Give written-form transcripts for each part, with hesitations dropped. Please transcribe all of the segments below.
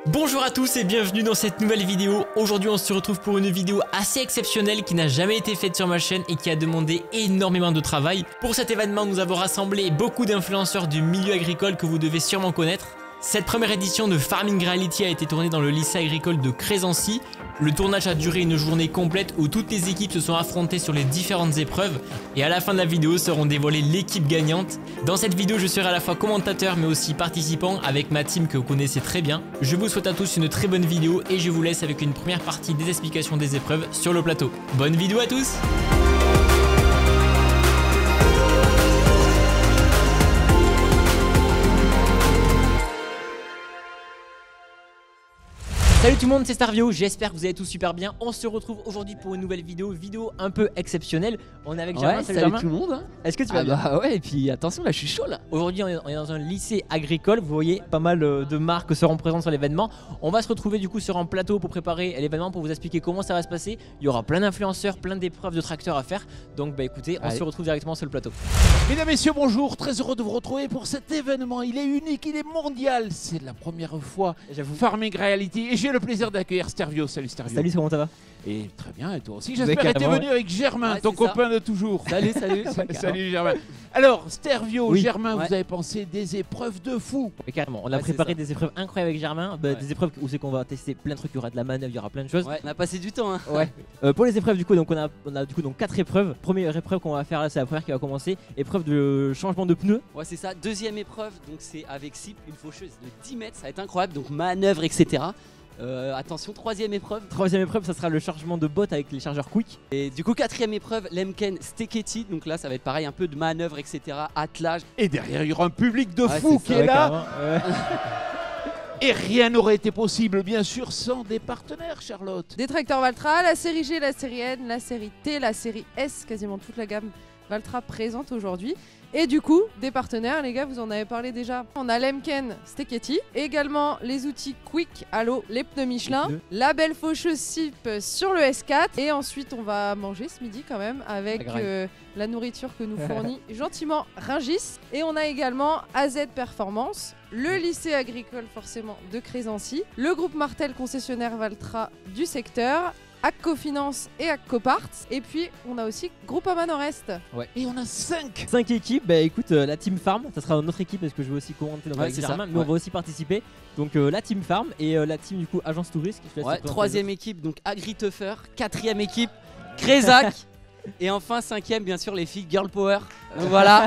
Bonjour à tous et bienvenue dans cette nouvelle vidéo. Aujourd'hui on se retrouve pour une vidéo assez exceptionnelle qui n'a jamais été faite sur ma chaîne et qui a demandé énormément de travail. Pour cet événement nous avons rassemblé beaucoup d'influenceurs du milieu agricole que vous devez sûrement connaître. Cette première édition de Farming Reality a été tournée dans le lycée agricole de Crésancy. Le tournage a duré une journée complète où toutes les équipes se sont affrontées sur les différentes épreuves et à la fin de la vidéo seront dévoilées l'équipe gagnante. Dans cette vidéo je serai à la fois commentateur mais aussi participant avec ma team que vous connaissez très bien. Je vous souhaite à tous une très bonne vidéo et je vous laisse avec une première partie des explications des épreuves sur le plateau. Bonne vidéo à tous! Salut tout le monde, c'est Starvio, j'espère que vous allez tous super bien. On se retrouve aujourd'hui pour une nouvelle vidéo un peu exceptionnelle. On est avec Germain, salut tout le monde hein. Est-ce que tu vas bien? Bah ouais, et puis attention là je suis chaud là. Aujourd'hui on est dans un lycée agricole, vous voyez pas mal de marques seront présentes sur l'événement. On va se retrouver du coup sur un plateau pour préparer l'événement, pour vous expliquer comment ça va se passer. Il y aura plein d'influenceurs, plein d'épreuves de tracteurs à faire. Donc bah écoutez, on se retrouve directement sur le plateau. Mesdames, messieurs, bonjour, très heureux de vous retrouver pour cet événement. Il est unique, il est mondial, c'est la première fois. J'avoue. Farming Reality et j'ai le plaisir d'accueillir Stervio. Salut Stervio. Salut, comment ça va? Et très bien, et toi aussi. J'espère que tu es venu avec Germain, Ouais, ton copain de toujours. Salut. Salut Germain. Alors Stervio, Oui. Germain, Ouais. vous avez pensé des épreuves de fou. Et carrément, on a préparé des épreuves incroyables avec Germain, des épreuves où c'est qu'on va tester plein de trucs, il y aura de la manœuvre, il y aura plein de choses. Ouais, on a passé du temps hein. Ouais. Pour les épreuves du coup, donc on a du coup donc 4 épreuves. Première épreuve qu'on va faire là, c'est la première qui va commencer. Épreuve de changement de pneus. Ouais c'est ça, deuxième épreuve, donc c'est avec Sip, une faucheuse de 10 mètres, ça va être incroyable, donc manœuvre etc. Attention, troisième épreuve. Troisième épreuve, ça sera le chargement de bottes avec les chargeurs quick. Et du coup quatrième épreuve, Lemken Steketi, donc là ça va être pareil, un peu de manœuvre etc. Attelage. Et derrière, il y aura un public de Ouais, fous c'est qui ça, est là. Carrément, ouais. Et rien n'aurait été possible, bien sûr, sans des partenaires, Charlotte. Des tracteurs Valtra, la série G, la série N, la série T, la série S, quasiment toute la gamme Valtra présente aujourd'hui. Et du coup, des partenaires, les gars, vous en avez parlé déjà. On a Lemken Steketi, également les outils Quick Allo, les pneus Michelin, la belle faucheuse Sip sur le S4. Et ensuite, on va manger ce midi quand même avec la nourriture que nous fournit gentiment Rungis. Et on a également AZ Performance, le lycée agricole forcément de Crésancy, le groupe Martel concessionnaire Valtra du secteur, Acco Finance et Acco Parts. Et puis on a aussi Groupama Nord-Est. Et on a 5. 5 équipes, bah écoute, la Team Farm, ça sera notre équipe parce que je vais aussi commenter dans avec Germain, mais on va aussi participer. Donc la Team Farm et la Team du coup Agence Touriste. Ouais, troisième équipe, donc AgriTuffer, quatrième équipe, Crézac. Et enfin cinquième, bien sûr les filles Girl Power. Donc voilà.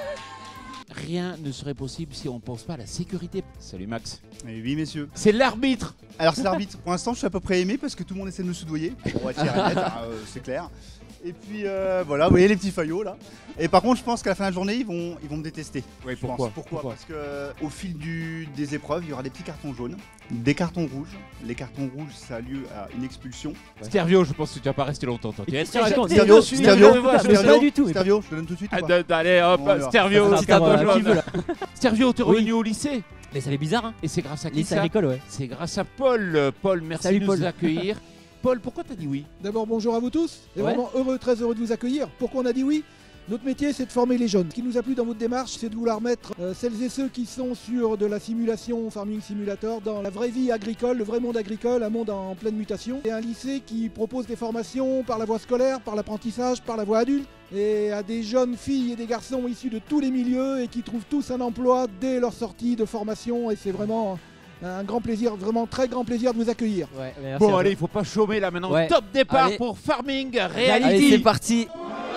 Rien ne serait possible si on ne pense pas à la sécurité. Salut Max. Eh oui messieurs. C'est l'arbitre. Alors c'est l'arbitre. Pour l'instant je suis à peu près aimé parce que tout le monde essaie de me soudoyer. Pour être clair et net, c'est clair. Et puis voilà, vous voyez les petits faillots là. Et par contre je pense qu'à la fin de la journée ils vont me détester. Oui, Je pense. Pourquoi Parce que au fil des épreuves il y aura des petits cartons jaunes, des cartons rouges. Les cartons rouges ça a lieu à une expulsion. Stervio, je pense que tu vas pas rester longtemps. Toi. Stervio, Stervio, pas du tout. Stervio, je te donne tout de suite. ou pas Allez hop, Bon, alors. Stervio, C'est à toi, qui veut, là. Stervio, t'es revenu au lycée. Mais ça fait bizarre hein. Et c'est grâce à qui Lycée ça? agricole, ouais. C'est grâce à Paul. Paul, merci Salut, de Paul. nous accueillir. Paul, pourquoi t'as dit oui? D'abord bonjour à vous tous, et Ouais. vraiment très heureux de vous accueillir. Pourquoi on a dit oui? Notre métier c'est de former les jeunes. Ce qui nous a plu dans votre démarche c'est de vouloir mettre celles et ceux qui sont sur de la simulation, Farming Simulator, dans la vraie vie agricole, le vrai monde agricole, un monde en pleine mutation. Et un lycée qui propose des formations par la voie scolaire, par l'apprentissage, par la voie adulte, et à des jeunes filles et des garçons issus de tous les milieux et qui trouvent tous un emploi dès leur sortie de formation, et c'est vraiment un grand plaisir, vraiment très grand plaisir de vous accueillir. Ouais, merci Bon à allez, toi. il faut pas chômer là maintenant. Ouais. Top départ Allez. pour Farming Allez Reality. c'est parti.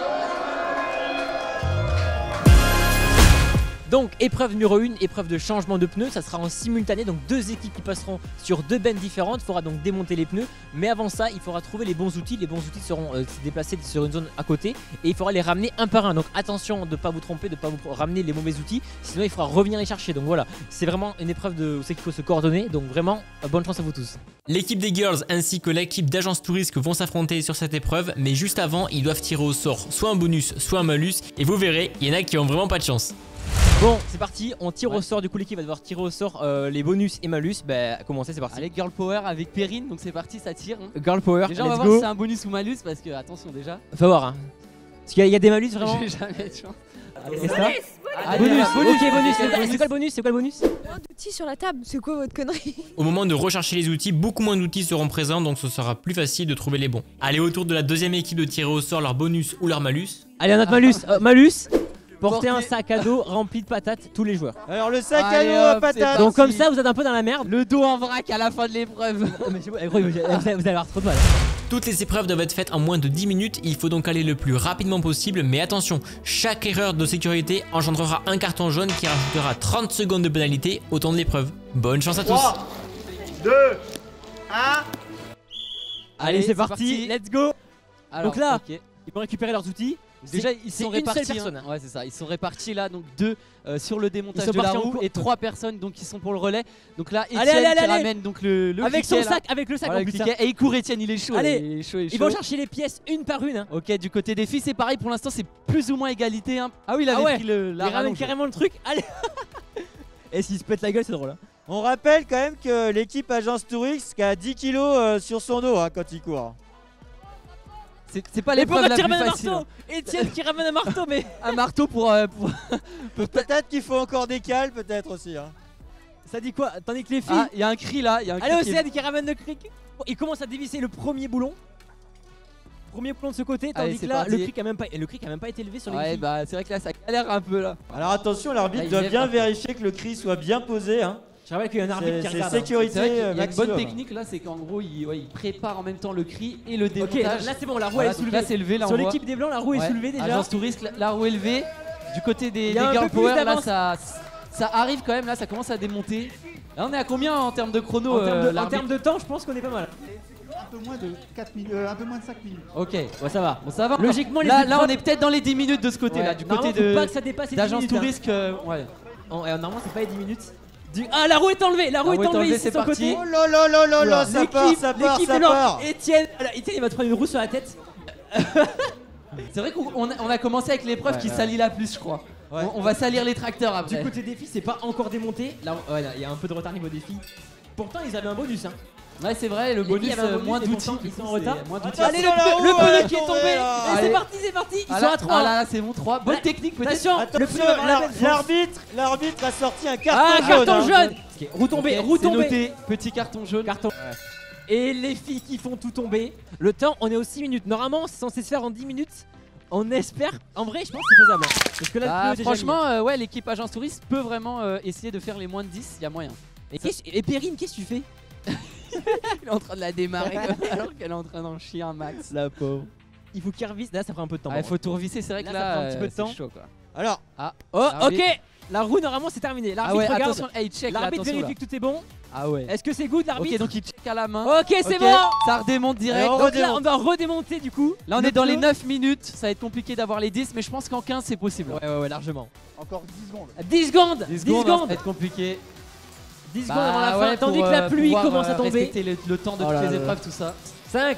Donc épreuve numéro 1, épreuve de changement de pneus, ça sera en simultané, donc 2 équipes qui passeront sur 2 bennes différentes, il faudra donc démonter les pneus, mais avant ça il faudra trouver les bons outils seront se déplacer sur une zone à côté et il faudra les ramener un par un, donc attention de ne pas vous tromper, de ne pas vous ramener les mauvais outils, sinon il faudra revenir les chercher, donc voilà, c'est vraiment une épreuve où c'est qu'il faut se coordonner, donc vraiment bonne chance à vous tous. L'équipe des girls ainsi que l'équipe d'agence touriste vont s'affronter sur cette épreuve, mais juste avant ils doivent tirer au sort soit un bonus, soit un malus, et vous verrez, il y en a qui ont vraiment pas de chance. Bon, c'est parti, on tire au sort, du coup l'équipe va devoir tirer au sort les bonus et malus. Bah, commencez, c'est parti. Allez Girl Power avec Perrine, donc c'est parti, ça tire hein. Girl Power, Déjà on va let's voir si go. c'est un bonus ou malus parce que attention déjà. Faut voir, hein. Parce qu'il y a des malus vraiment. J'ai jamais de chance. Et ça Bonus, bonus. Ok, bonus. C'est quoi le bonus? C'est quoi le bonus? Moins d'outils sur la table, c'est quoi votre connerie? Au moment de rechercher les outils, beaucoup moins d'outils seront présents, donc ce sera plus facile de trouver les bons. Allez, au tour de la deuxième équipe de tirer au sort leur bonus ou leur malus. Allez, un autre malus. Malus, portez un sac à dos rempli de patates tous les joueurs. Alors le sac à Allez, dos à hop, c'est patates. Donc comme ça, vous êtes un peu dans la merde. Le dos en vrac à la fin de l'épreuve. Mais c'est bon, gros, vous allez avoir trop de mal. Toutes les épreuves doivent être faites en moins de 10 minutes, il faut donc aller le plus rapidement possible, mais attention, chaque erreur de sécurité engendrera un carton jaune qui rajoutera 30 secondes de pénalité au temps de l'épreuve. Bonne chance à tous. 3, 2, 1. Allez, c'est parti, let's go. Alors, Donc là, ok. ils vont récupérer leurs outils. Déjà ils c'est sont une seule répartis. personne. Ouais, c'est ça. Ils sont répartis là, donc 2 sur le démontage Ils sont de la partis en roue cours. et 3 personnes donc qui sont pour le relais. Donc là, Etienne Allez, qui ramène donc le Avec criquet, son là. sac, avec le sac Voilà, en le plus. hein. criquet. Et il court, Etienne, il est chaud. Allez, il est chaud, il est Ils vont chaud. chercher les pièces une par une. Hein. Ok, du côté des filles, c'est pareil. Pour l'instant, c'est plus ou moins égalité. Hein. Ah oui, il avait Ah ouais, pris Ils la ramènent rallonge. carrément le truc. Allez. Et s'ils se pètent la gueule, c'est drôle. Hein. On rappelle quand même que l'équipe Agence Touriste a 10 kilos sur son dos quand il court. C'est pas Et pourquoi l'épreuve la tu plus ramènes un facile. marteau? Etienne qui ramène un marteau, mais. Un marteau pour Peut-être qu'il faut encore des cales, peut-être aussi. Ça dit quoi? Tandis que les filles. Ah, il y a un cri là. Il y a un Allez, cri qui est- Océane qui ramène le cric. Il commence à dévisser le premier boulon. Premier boulon de ce côté, Allez, tandis c'est que là, parti. le cric a même pas été élevé sur les Ouais, filles. bah c'est vrai que là, ça galère un peu là. Alors attention, l'arbitre Là, il doit lève bien un- vérifier que le cri soit bien posé. Je rappelle qu'il y a un arbitre qui C'est regarde. sécurité C'est vrai qu'il y a une maximum. bonne technique là, c'est qu'en gros, il prépare en même temps le cri et le Ok, démontage. là c'est bon, la roue Voilà, est donc soulevée. là, c'est levé là. Sur on voit. l'équipe des blancs, la roue est Ouais. soulevée déjà. Agence Touriste, la roue est levée. Du côté des Il y a un Girl peu plus Power, là d'avance. ça arrive quand même, là ça commence à démonter. Là on est à combien en termes de chrono En l'arbitre termes de temps, je pense qu'on est pas mal. Un peu moins de 4 minutes, un peu moins de 5 minutes. Ok, Ouais, ça va. bon ça va. Logiquement, les là épreuves- on est peut-être dans les 10 minutes de ce côté là, du côté Normalement, faut pas que ça dépasse les 10 d'Agence minutes, hein. Touriste. Ouais. Normalement, c'est pas les 10 minutes. Ah, la roue est enlevée, la roue est enlevée ici c'est de son parti. côté. Oh là là là là là, ça part, ça part, L'équipe ça des blancs. part. Etienne, voilà, Etienne, il va te prendre une roue sur la tête. C'est vrai qu'on a commencé avec l'épreuve qui salit la plus, je crois. Ouais. On va salir les tracteurs après. Du côté des filles, c'est pas encore démonté. Là, ouais, là, il y a un peu de retard niveau des filles. Pourtant, ils avaient un bonus. Hein. Ouais, c'est vrai, le Les bonus, filles avaient un bonus, moins et d'outils. pourtant, du ils sont coup, en retard. c'est moins d'outils. Allez, le Attention, pneu là-haut, qui est tombé, tombé. là. Et Allez. c'est parti, c'est parti. Ils Ah sont là, à 3. ah là, c'est bon, 3. Bonne technique peut-être. Attention, le Attention, pneu va avoir la belle force. l'arbitre a sorti un carton Ah, jaune. carton hein. jaune. Ok, roue tombée, Ok, roue c'est tombée. noté, petit carton jaune. Carton. Et les filles qui font tout tomber. Le temps, on est aux 6 minutes. Normalement, c'est censé se faire en 10 minutes. On espère. En vrai, je pense que c'est faisable. Parce que là, le Ah, pneu est déjà franchement, ouais, l'équipe Agence Touriste peut vraiment essayer de faire les moins de 10, il y a moyen. mis. Et Perrine, qu'est-ce que tu fais? Il est en train de la démarrer alors qu'elle est en train d'en chier un max. La pauvre. Il faut qu'il revisse. Là, ça prend un peu de temps. Il faut tout revisser, c'est vrai que Là, ça là, prend un petit peu de c'est temps. chaud quoi. Alors, Ah, Oh, l'arbitre- ok. La roue, normalement, c'est terminé. Ah L'arbitre ouais, regarde. attention, hey, check là, L'arbitre attention là. vérifie que tout est bon. Ah ouais. Est-ce que c'est good, l'arbitre? Ok, donc il check à la main. Ok, c'est Ok, bon. Ça redémonte direct. Alors, Donc là, on doit redémonter du coup. Là, on Le est dans les pneu. 9 minutes. Ça va être compliqué d'avoir les 10, mais je pense qu'en 15, c'est possible. Ouais, largement. Encore 10 secondes. 10 secondes. 10 10 secondes, ça secondes. va être compliqué. 10 secondes avant la fin. ouais, Tandis pour, que la pluie pouvoir, commence à tomber. Respecter le temps de Oh toutes là les là. épreuves, tout ça. 5,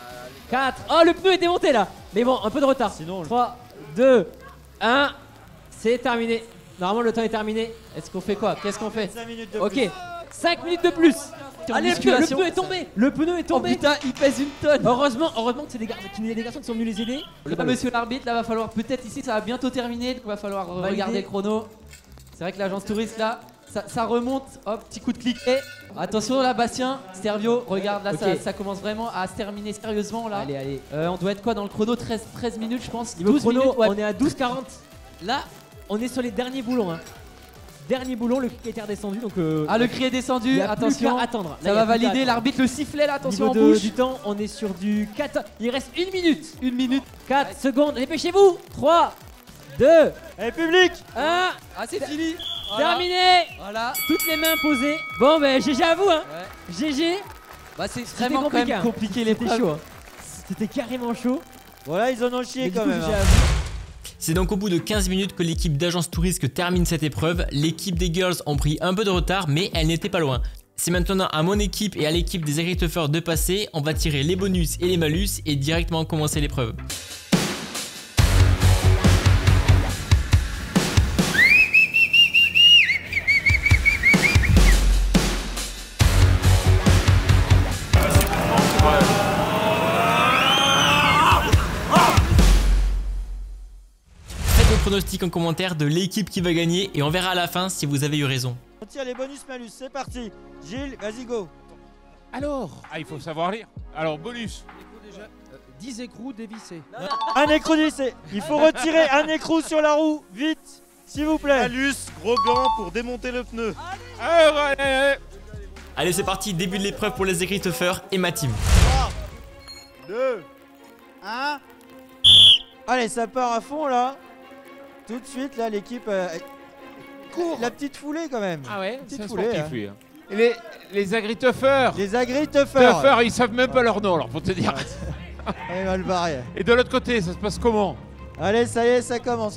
4. Oh, le pneu est démonté là. Mais bon, un peu de retard. sinon, 3, 2, 1. C'est terminé. Normalement, le temps est terminé. Est-ce qu'on fait quoi? Qu'est-ce qu'on fait? 5 minutes de Ok. plus. 5 minutes de plus. En Allez, le musculation. pneu est tombé. Le pneu est Oh tombé. putain, il pèse une tonne. Heureusement que c'est des garçons qui sont venus les aider. Là, monsieur l'arbitre, là va falloir peut-être ici, ça va bientôt terminer, donc va falloir Valider. regarder le chrono. C'est vrai que l'agence touriste là, ça remonte. Hop, petit coup de clic. Et attention là, Bastien, Stervio, regarde là, Ok. ça commence vraiment à se terminer sérieusement là. Allez. On doit être quoi dans le chrono? 13 minutes, je pense. Niveau 12 chrono, minutes, ouais. on est à 12,40. Là, on est sur les derniers boulons. Hein. Dernier boulon, le kick était redescendu donc. Ah, le cri est il descendu, y a attention. plus qu'à attendre. Là, Ça il y va a plus qu'à valider, attendre. l'arbitre le sifflet là, attention Niveau en bouche. du temps, on est sur du 4. Il reste 1 minute. 1 minute. 4 secondes. Dépêchez-vous. 3, 2, Allez, public. 1. Ah, c'est fini. Voilà. Terminé. Voilà. Toutes les mains posées. Bon, ben GG à vous. Hein. Ouais. GG. Bah, c'est C'était vraiment quand même hein. compliqué C'était l'épreuve. chaud. Hein. C'était carrément chaud. Voilà, ils en ont chié Mais du quand coup, même. GG hein. à vous. C'est donc au bout de 15 minutes que l'équipe d'Agence Touriste termine cette épreuve. L'équipe des girls ont pris un peu de retard, mais elle n'était pas loin. C'est maintenant à mon équipe et à l'équipe des agriculteurs de passer. On va tirer les bonus et les malus et directement commencer l'épreuve. pronostic en commentaire de l'équipe qui va gagner et on verra à la fin si vous avez eu raison. On tire les bonus-malus, c'est parti. Gilles, vas-y, go. Alors, Il faut savoir lire. Alors, bonus. 10 écrous dévissés. Un écrou dévissé. Il faut retirer un écrou sur la roue, vite, s'il vous plaît. Malus, gros gant pour démonter le pneu. Allez c'est parti, début de l'épreuve pour les Christopher et ma team. 2, 1. Allez, ça part à fond là. Tout de suite là, l'équipe court. La petite foulée quand même. Ah ouais, Petite c'est un foulée, sportif hein. lui. Et les agrituffeurs. Les agrituffeurs. Tuffeurs, ils savent même pas leur nom alors pour te dire. Allez, mal barré. Et de l'autre côté, ça se passe comment? Allez, ça y est, ça commence.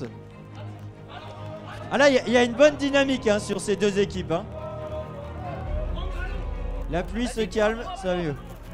Ah là, il y a une bonne dynamique hein, sur ces deux équipes. Hein. La pluie se calme, ça va mieux.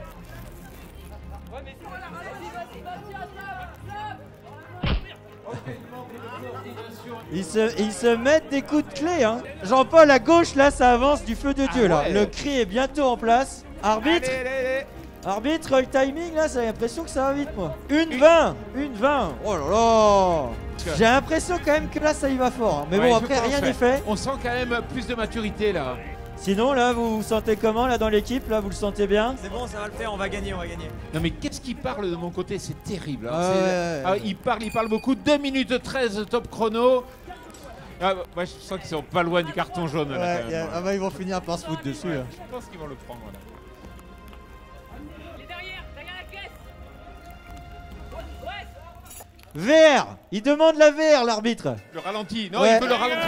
Ils se mettent des coups de clé. Hein. Jean-Paul à gauche, là, ça avance du feu de Dieu. Là. Ouais. Le cri est bientôt en place. Arbitre. Allez. Arbitre, le timing là, j'ai l'impression que ça va vite moi. 1-20. Oh là là. J'ai l'impression quand même que là ça y va fort. Hein. Mais Ouais, bon, je après pense, rien ouais. n'est fait. On sent quand même plus de maturité là. Sinon là, vous vous sentez comment là dans l'équipe? Là, vous le sentez bien? C'est bon, ça va le faire, on va gagner. Non mais qu'est-ce qu'il parle de mon côté? C'est terrible. Hein. Ouais. Ah, il parle beaucoup. 2 minutes 13 top chrono. Ah, moi je sens qu'ils sont pas loin du carton jaune. Là, Ouais, quand même. ah bah ils vont finir par se foutre dessus. Ouais, Là. je pense qu'ils vont le prendre. Là. VR. Il demande la VR, l'arbitre. Le ralenti. Non, Ouais. il veut le ralenti.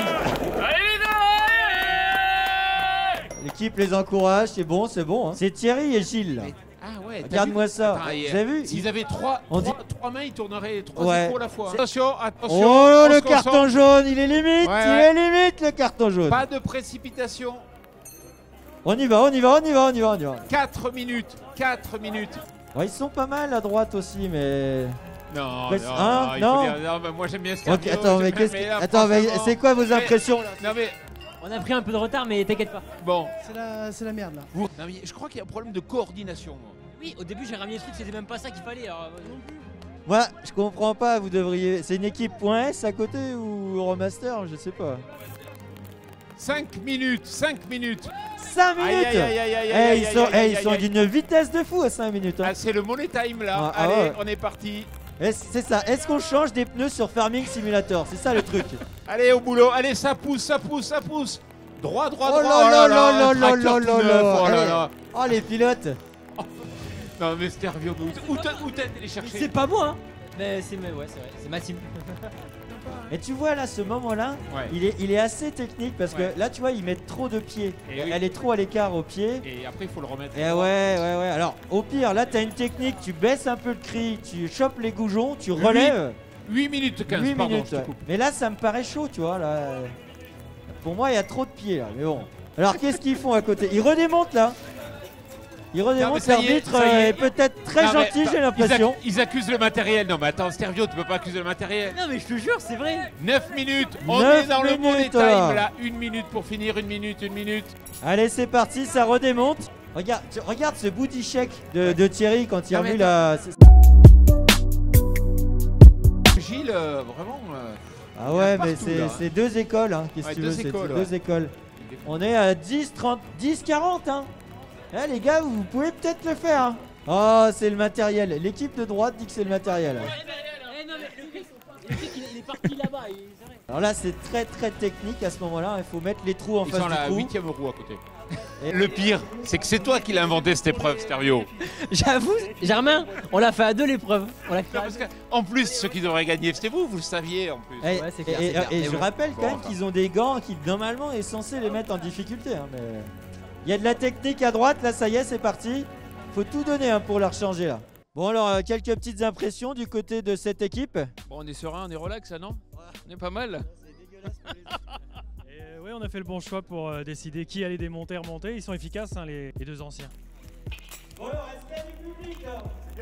L'équipe les encourage, c'est bon, c'est bon. Hein. C'est Thierry et Gilles. Là. Ah ouais. t'as Regarde-moi vu ça. Attends, Vous avez vu? S'ils avaient trois mains, ils tourneraient 3 Ouais. échos à la fois. C'est- Attention. Oh on le se carton concentre. jaune, il est limite, Ouais, il ouais. est limite le carton jaune. Pas de précipitation. On y va. 4 minutes. 4 minutes. Ouais, ils sont pas mal à droite aussi, mais. Non, Presse- non, hein, il non. faut dire- non, mais moi j'aime bien ce Ok, cardio. attends, mais j'aime- qu'est-ce mais que. là, Attends, mais franchement- c'est quoi vos Mais- impressions là? Non mais On a pris un peu de retard, mais t'inquiète pas. bon. C'est la merde là. Non, mais je crois qu'il y a un problème de coordination. moi. Oui, au début j'ai ramené le truc, c'était même pas ça qu'il fallait. Alors, Moi, je comprends pas, vous devriez. C'est une équipe .s à côté ou Euromaster? Je sais pas. 5 minutes. 5 minutes. 5 minutes. Aïe, aïe, aïe, aïe, aïe, Eh, aïe, ils aïe, sont, aïe, eh, aïe, ils sont aïe. d'une vitesse de fou à 5 minutes. Hein. Ah, c'est le money time là. Ah, ah Allez, ouais. on est parti. C'est ça. Est-ce qu'on change des pneus sur Farming Simulator? C'est ça le truc. Allez au boulot. Allez, ça pousse, ça pousse, ça pousse. Droit, droit, Oh droit. là là un là là tracteur là tout là neuf, là. oh là Eh. là. Oh les pilotes. Non mais Stervio, où t'as été les chercher? c'est pas moi, hein. Mais c'est ouais, c'est vrai, c'est ma team. Et tu vois là, ce moment-là, Ouais. il est assez technique parce Ouais. que là, tu vois, ils mettent trop de pieds. Et oui. Elle est trop à l'écart au pied. Et après il faut le remettre. Et ouais. Alors, au pire, là, t'as une technique, tu baisses un peu le cri, tu chopes les goujons, tu relèves. 8 minutes 15, 8 pardon, minutes. je te Ouais. coupe. Mais là, ça me paraît chaud, tu vois. Là. Pour moi, il y a trop de pieds là. Mais bon. Alors, qu'est-ce qu'ils font à côté? Ils redémontent là. Ils Non, mais redémontent. ça y est, L'arbitre ça y est. est peut-être très Non, mais gentil, j'ai l'impression. Ils accusent le matériel. Non mais attends, Stervio, tu peux pas accuser le matériel. Non, mais je te jure, c'est vrai. 9 minutes, on 9 est dans le money minutes, time là. là. 1 minute pour finir, 1 minute, 1 minute. Allez, c'est parti, ça redémonte. Regarde ce booty check de Thierry quand il Non, a mais revu la. Gilles, vraiment. Ah ouais, partout, mais là. c'est deux écoles, hein. Qu'est-ce que Ouais, tu deux veux? C'est écoles, deux ouais. écoles. On est à 10, 30, 10, 40, hein. Eh les gars, vous pouvez peut-être le faire. Hein. Oh, c'est le matériel. L'équipe de droite dit que c'est le matériel. Eh non, mais le mec, il est parti là-bas. C'est vrai. Alors là, c'est très très technique à ce moment-là. Il faut mettre les trous en Ils face sont à la du trou. 8ème roue à côté. Le pire, c'est que c'est toi qui l'as inventé cette épreuve, Stervio. J'avoue, Germain, on l'a fait à deux l'épreuve. On l'a fait à Parce deux. que, en plus, ceux qui devraient gagner, c'était vous le saviez en plus. Et, Ouais, c'est clair, et- c'est clair. et Et je bon. rappelle quand Bon, même enfin. qu'ils ont des gants qui normalement est censé les mettre en difficulté. Hein, mais il y a de la technique à droite. Là, ça y est, c'est parti. Faut tout donner hein, pour leur changer là. Bon alors, quelques petites impressions du côté de cette équipe. Bon, on est serein, on est relax, là, non? On est pas mal. Oui, on a fait le bon choix pour décider qui allait démonter, remonter. Ils sont efficaces, hein, les deux anciens. Bon alors, est-ce qu'il y a du public là?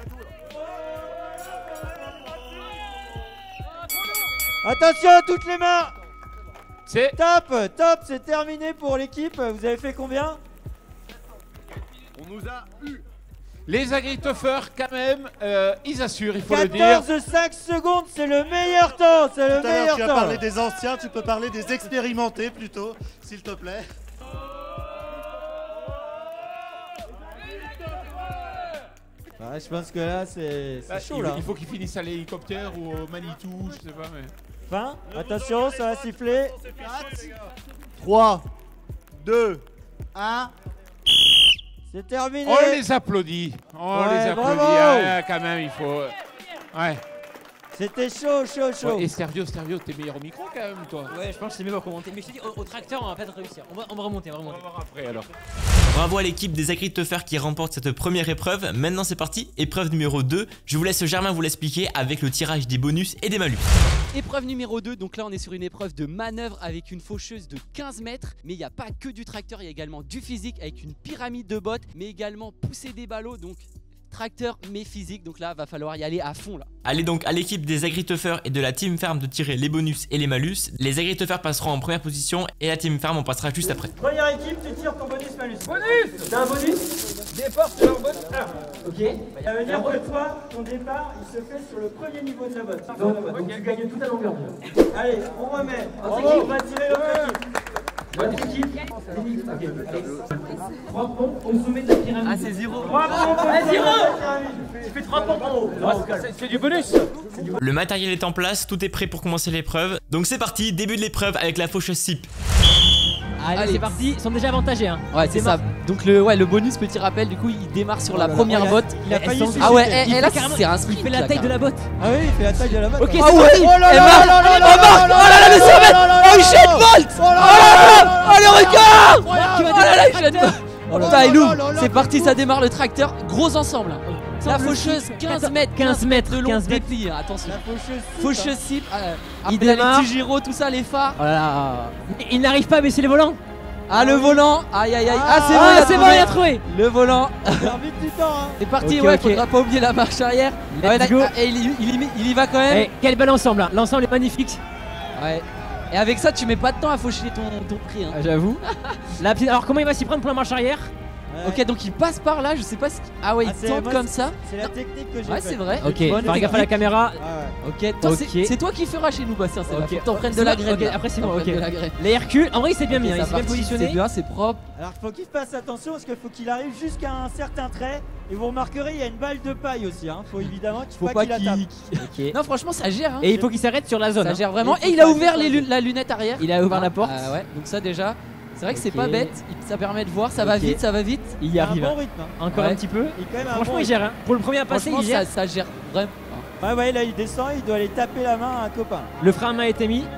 Attention à toutes les mains. C'est top, c'est terminé pour l'équipe. Vous avez fait combien? On nous a eu. Les agritoughers, quand même, ils assurent, il faut le dire. 14,5 secondes, c'est le meilleur temps. C'est le Tout à l'heure, meilleur tu as temps. parlé des anciens, tu peux parler des expérimentés plutôt, s'il te plaît. Ouais, je pense que là, c'est chaud là. Il faut qu'ils finissent à l'hélicoptère ou au Manitou, je sais pas, mais. Fin, attention, ça va siffler. 3, 2, 1. C'est terminé. On les applaudit. On les applaudit. Bravo. Quand même, il faut. Ouais. C'était chaud. Ouais, et Stervio, t'es meilleur au micro quand même, toi. Ouais, je pense que c'est mieux pour monter. Mais je te dis, au tracteur, on va peut-être réussir. On va remonter, On va voir après alors. Bravo à l'équipe des agritoughers qui remporte cette première épreuve. Maintenant c'est parti, épreuve numéro 2. Je vous laisse Germain vous l'expliquer avec le tirage des bonus et des malus. Épreuve numéro 2, donc là on est sur une épreuve de manœuvre avec une faucheuse de 15 mètres. Mais il n'y a pas que du tracteur, il y a également du physique avec une pyramide de bottes. Mais également pousser des ballots, donc tracteur mais physique. Donc là va falloir y aller à fond là. Allez donc à l'équipe des agritoughers et de la team farm de tirer les bonus et les malus. Les agritoughers passeront en première position et la team farm on passera juste après. Première équipe, tu tires ton bonus-malus. Bonus. T'as un bonus. Départ sur leur botte. Ok. Ça veut dire que toi, ton départ, il se fait sur le premier niveau de la botte. Donc tu gagnes toute la longueur. Allez, on remet. On va tirer l'autre équipe. Votre équipe, ok, allez. 3 pompes au sommet de la pyramide. Ah c'est 0. 3 pompes au 0. Tu fais 3 pompes en haut. C'est du bonus. Le matériel est en place, tout est prêt pour commencer l'épreuve. Donc c'est parti, début de l'épreuve avec la faucheuse SIP. Allez, c'est parti. Ils sont déjà avantagés. Hein. Ouais c'est ça. Donc le bonus petit rappel du coup il démarre sur la première botte. Il a failli se Ah ouais suicider. et là c'est un sprint. Il fait la taille de la botte. Ah oui, il fait la taille de la botte. Ok, Ah c'est ouais. parti. Oh là là le 100 mètres. Oh Usain Bolt. Oh là là. Oh le record. Oh là là Usain Bolt. Oh putain il ouvre. C'est parti, ça démarre le tracteur. Gros ensemble. La faucheuse 15 mètres. 15 mètres de long 15 mètres. dépli. Attention. La Faucheuse cible. Il Après les démarre. petits gyros, tout ça, les phares. Oh là là. Il n'arrive pas à baisser les volants. Ah le volant. Aïe aïe aïe. Ah c'est Ah, bon, c'est bon, il a trouvé. le volant. Vite du temps. Hein. C'est parti, Ok, ouais, ok. faudra pas oublier la marche arrière. Ouais, là, go. et il y va quand même. Eh, quel bel ensemble là. L'ensemble est magnifique. Ouais. Et avec ça, tu mets pas de temps à faucher ton prix. Hein. J'avoue. Alors comment il va s'y prendre pour la marche arrière? Ok, donc il passe par là, je sais pas ce qu'il. Ah ouais, il tente comme ça. C'est la technique que j'ai Ouais, faite. c'est vrai. Ok, Bonne faire gaffe à la technique. caméra. Ok, toi, Ok. c'est toi qui feras chez nous, Bastien. C'est Ok. vrai. Faut que t'en prennes de C'est la bon, graine. ok, là. après, c'est T'en bon, prennes ok. de la graine. Les Hercule, en vrai il s'est bien mis, Ok, hein, ça il s'est bien part, positionné. C'est bien, c'est propre. Alors faut qu'il fasse attention parce qu'il faut qu'il arrive jusqu'à un certain trait. Et vous remarquerez, il y a une balle de paille aussi. Hein. Faut évidemment Faut pas qu'il la tape. Ok. Non, franchement, ça gère. Hein. Et il faut qu'il s'arrête sur la zone. Ça hein. gère vraiment. Il faut Et il a pas ouvert que ça- la lunette arrière. Il a ouvert la porte. Ouais, donc ça déjà. C'est vrai que c'est Ok. pas bête. Ça permet de voir. Ça va Ok. vite, ça va vite. Il y Il a un arrive. bon hein. rythme. Hein. Encore Ouais. un petit peu. Il est quand même un Franchement bon il gère. Hein. Pour le premier à passer, Franchement, il gère. ça gère vraiment. rythme. Ouais, là il descend, il doit aller taper la main à un copain. Le frein à main a été mis.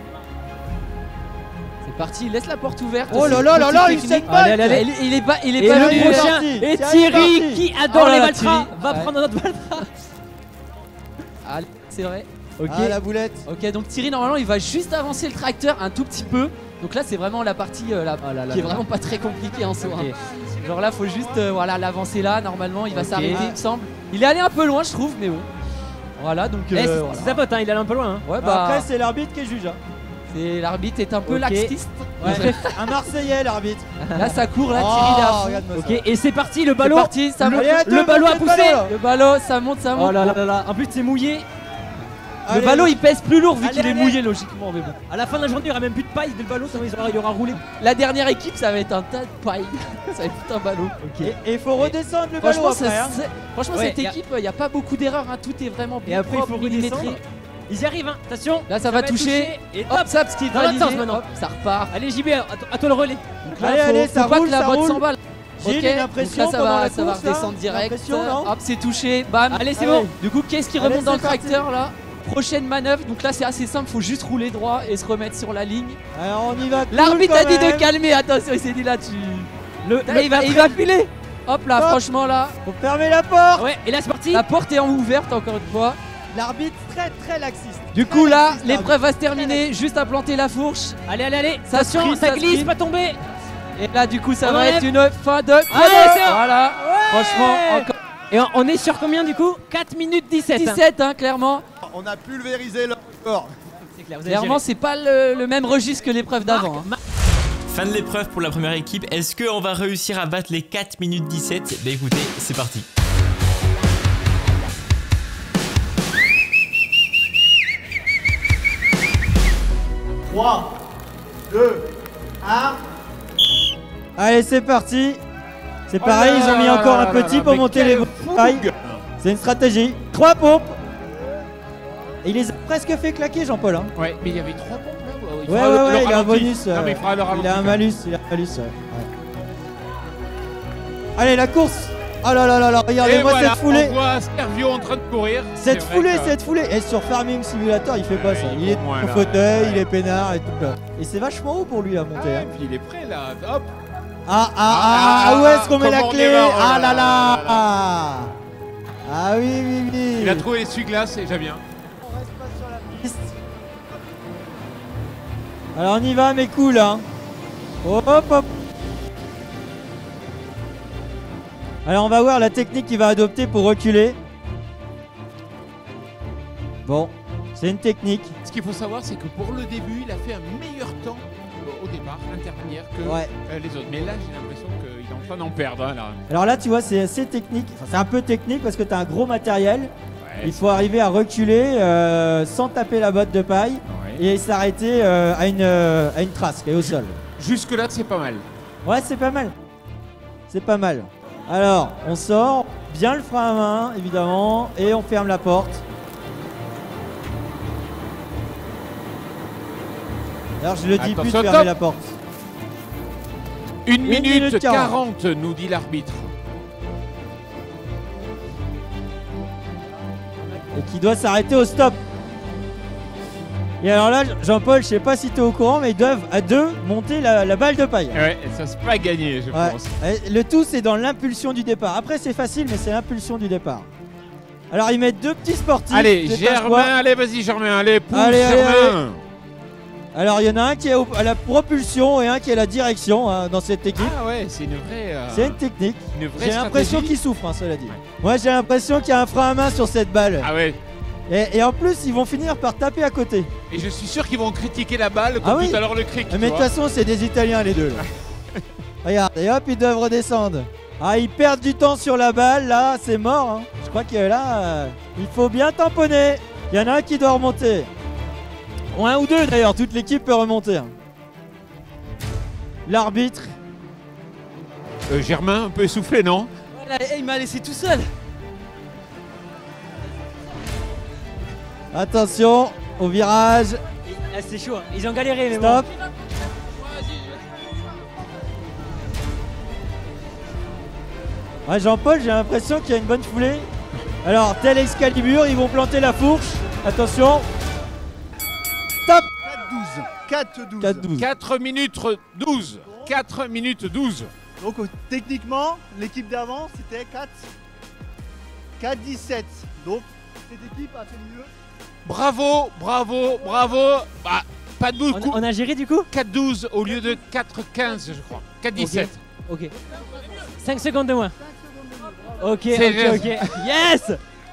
C'est parti, laisse la porte ouverte. Oh là C'est là une là petite là, technique. Usain Bolt. Allez, allez, allez. Il est pas Et venu. le prochain parti. est C'est Thierry parti. qui adore Oh là les là, Valtra. Thierry. Va Ouais. prendre notre Valtra. Allez, c'est vrai. Ok. Ah la boulette. Ok, donc Thierry normalement il va juste avancer le tracteur un tout petit peu. Donc là c'est vraiment la partie qui est vraiment pas très compliquée en soi. Ok. Hein. Genre là faut juste voilà l'avancer là. Normalement il va Ok. s'arrêter il me semble. Il est allé un peu loin je trouve mais bon. Voilà donc. Eh, c'est voilà. c'est sa pote, hein, il est un peu loin. Hein. Ouais bah Après c'est l'arbitre qui juge. Hein. c'est l'arbitre est un peu Ok. laxiste. Ouais. Un Marseillais l'arbitre. Là ça court là Thierry il est à fond. regarde-moi Ok, et c'est parti, le ballot. C'est parti, ça monte. Le ballot a poussé. Le ballot ça monte ça monte. Oh là là là là. En plus c'est mouillé. Le ballot il pèse plus lourd vu Allez, qu'il est allez. mouillé logiquement mais bon. À la fin de la journée, il n'y aura même plus de paille de ballot, tellement il aura roulé. La dernière équipe ça va être un tas de paille. Ça va être tout un ballot. Ok. Et il faut redescendre le ballot Franchement, après. Hein. franchement Ouais, cette équipe, il n'y a pas beaucoup d'erreurs, hein. Tout est vraiment Et bien après, il propre, faut millimétré. redescendre. Ils y arrivent, hein. Attention. Là, ça va toucher. Et Hop, hop. ça, ce qui est Dans l'autre validé. sens maintenant. Hop, ça repart. Allez, JB, à toi le relais. Donc là, Allez, faut, allez, faut ça pas roule, que la ça botte roule. s'emballe. J'ai Ok, une donc impression là, ça pendant va, la ça va course, là. redescendre direct. L'impression, non Hop, c'est touché. Bam. Allez, c'est Allez. bon. Du coup, qu'est-ce qui Allez, remonte dans le c'est parti. tracteur là? Prochaine manœuvre. Donc là, c'est assez simple. Faut juste rouler droit et se remettre sur la ligne. Alors on y va. L'arbitre cool, a dit quand de même. calmer. Attention, il s'est dit là, tu. Là, il va filer. Hop là, Hop. franchement là, Faut fermer la porte. Ouais, et là c'est parti. la porte est en ouverte encore une fois. L'arbitre très laxiste. Du coup là, l'épreuve va se terminer. Juste à planter la fourche. Allez, allez, allez. Ça Attention, sprint, ça ça glisse, sprint. pas tomber. Et là, du coup, ça On va enlève. être une fin de chrono. c'est bon. Voilà. Franchement, encore Et on est sur combien du coup? 4 minutes 17. 17, hein, clairement. On a pulvérisé le record. C'est clair, vous avez Clairement, géré. c'est pas le même registre que l'épreuve d'avant. hein. Fin de l'épreuve pour la première équipe. Est-ce qu'on va réussir à battre les 4 minutes 17? Bah écoutez, c'est parti. 3, 2, 1. Allez, c'est parti. C'est pareil, ils ont mis encore un petit pour monter les failles. C'est une stratégie. 3 pompes. Et il les a presque fait claquer, Jean-Paul. Hein. Ouais, mais il y avait 3 pompes là. Ouais, il a un bonus. Non, mais il fera le ralenti. Il a un malus. Ouais. Allez, la course. Oh là là là là, regardez-moi voilà, cette foulée. On voit Servio en train de courir. Cette foulée. Et sur Farming Simulator, il fait pas ça. Il est au fauteuil, il est peinard et tout là. Et c'est vachement haut pour lui à monter. Et puis il est prêt là. Hop. Où est-ce qu'on met la clé? Ah là là. Ah oui. Il a trouvé l'essuie-glace et déjà bien. Alors on y va, mais cool hein. Hop. Alors on va voir la technique qu'il va adopter pour reculer. Bon, c'est une technique. Ce qu'il faut savoir, c'est que pour le début, il a fait un meilleur temps au départ, intermédiaire, que les autres. Mais là, j'ai l'impression qu'il est en train d'en perdre. Hein, là. Alors là, tu vois, c'est assez technique. Enfin, c'est un peu technique parce que tu as un gros matériel. Il faut arriver à reculer sans taper la botte de paille et s'arrêter à une trace qui est au sol. Jusque-là, c'est pas mal. Ouais, c'est pas mal. C'est pas mal. Alors, on sort, bien le frein à main, évidemment, et on ferme la porte. Alors, je le dis plus de fermer la porte. 1 minute 40, nous dit l'arbitre. Et qui doit s'arrêter au stop. Et alors là, Jean-Paul, je sais pas si tu es au courant, mais ils doivent à deux monter la balle de paille. Ouais, ça c'est pas gagné, je pense. Le tout, c'est dans l'impulsion du départ. Après, c'est facile, mais c'est l'impulsion du départ. Alors, ils mettent 2 petits sportifs. Allez, Germain, allez, vas-y, Germain, allez, pousse, Germain. Alors, il y en a un qui est à la propulsion et un qui est à la direction dans cette équipe. Ah ouais, c'est une vraie... C'est une technique. J'ai l'impression qu'il souffre, cela dit. Moi, j'ai l'impression qu'il y a un frein à main sur cette balle. Ah ouais. Et en plus, ils vont finir par taper à côté. Et je suis sûr qu'ils vont critiquer la balle comme tout à l'heure le cric. Mais de toute façon, c'est des Italiens les deux. Regarde, et hop, ils doivent redescendre. Ah, ils perdent du temps sur la balle, là, c'est mort. Hein. Je crois que là, il faut bien tamponner. Il y en a un qui doit remonter. Ou un ou deux d'ailleurs, toute l'équipe peut remonter. L'arbitre. Germain, un peu essoufflé, non? Il m'a laissé tout seul. Attention au virage. C'est chaud, ils ont galéré mais Stop. bon. Ouais, Jean-Paul, j'ai l'impression qu'il y a une bonne foulée. Alors, tel Excalibur, ils vont planter la fourche. Attention. Stop. 4-12. 4 minutes 12. 4 minutes 12. Donc techniquement, l'équipe d'avant, c'était 4-17. Donc cette équipe a fait mieux. Bravo. Bah, pas de beaucoup. On a géré du coup 4-12 au lieu de 4-15, je crois. 4-17. Ok. 5 secondes de moins. Ok. Yes.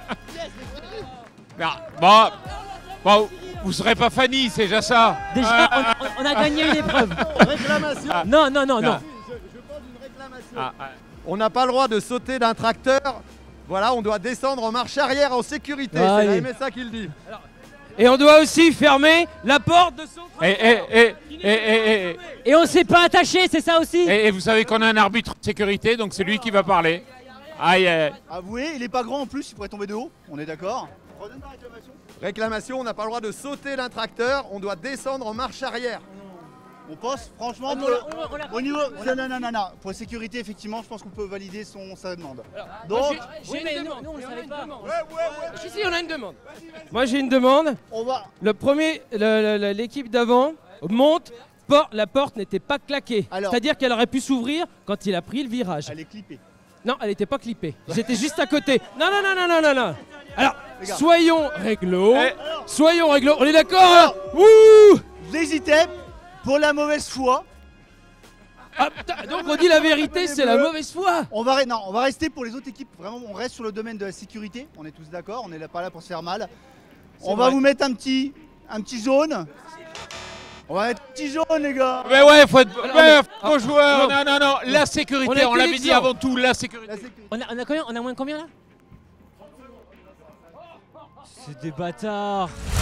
Bon, vous serez pas Fanny, c'est déjà ça. Déjà, on a gagné une épreuve. Réclamation. Non. Je pose une réclamation. On n'a pas le droit de sauter d'un tracteur. Voilà, on doit descendre en marche arrière en sécurité. C'est la MSA qui le dit. Et on doit aussi fermer la porte de son tracteur. Et on s'est pas attaché, c'est ça aussi. Et vous savez qu'on a un arbitre de sécurité, donc c'est lui qui va parler. Aïe. Avouez, il est pas grand en plus, il pourrait tomber de haut. On est d'accord. Redonne la réclamation. Réclamation, on n'a pas le droit de sauter d'un tracteur. On doit descendre en marche arrière. On pense franchement au niveau. Non. Pour la sécurité, effectivement, je pense qu'on peut valider sa demande. Donc, j'ai une demande. Nous, on le savait pas. Si, on a une demande. Moi, j'ai une demande. Le premier, l'équipe d'avant monte. La porte n'était pas claquée. C'est-à-dire qu'elle aurait pu s'ouvrir quand il a pris le virage. Elle est clippée. Non, elle n'était pas clippée. J'étais juste à côté. Non. Alors, soyons réglo. On est d'accord hein? Wouh! J'hésitais pour la mauvaise foi. Ah, donc on dit la vérité, c'est la mauvaise foi. On va rester pour les autres équipes. Vraiment, on reste sur le domaine de la sécurité. On est tous d'accord. On n'est pas là pour se faire mal. On va vous mettre un petit jaune. On va mettre un petit jaune, les gars. Mais ouais, faut être bon joueur. Non. La sécurité, on l'avait dit avant tout, la sécurité. On a combien? On a moins de combien là? C'est des bâtards.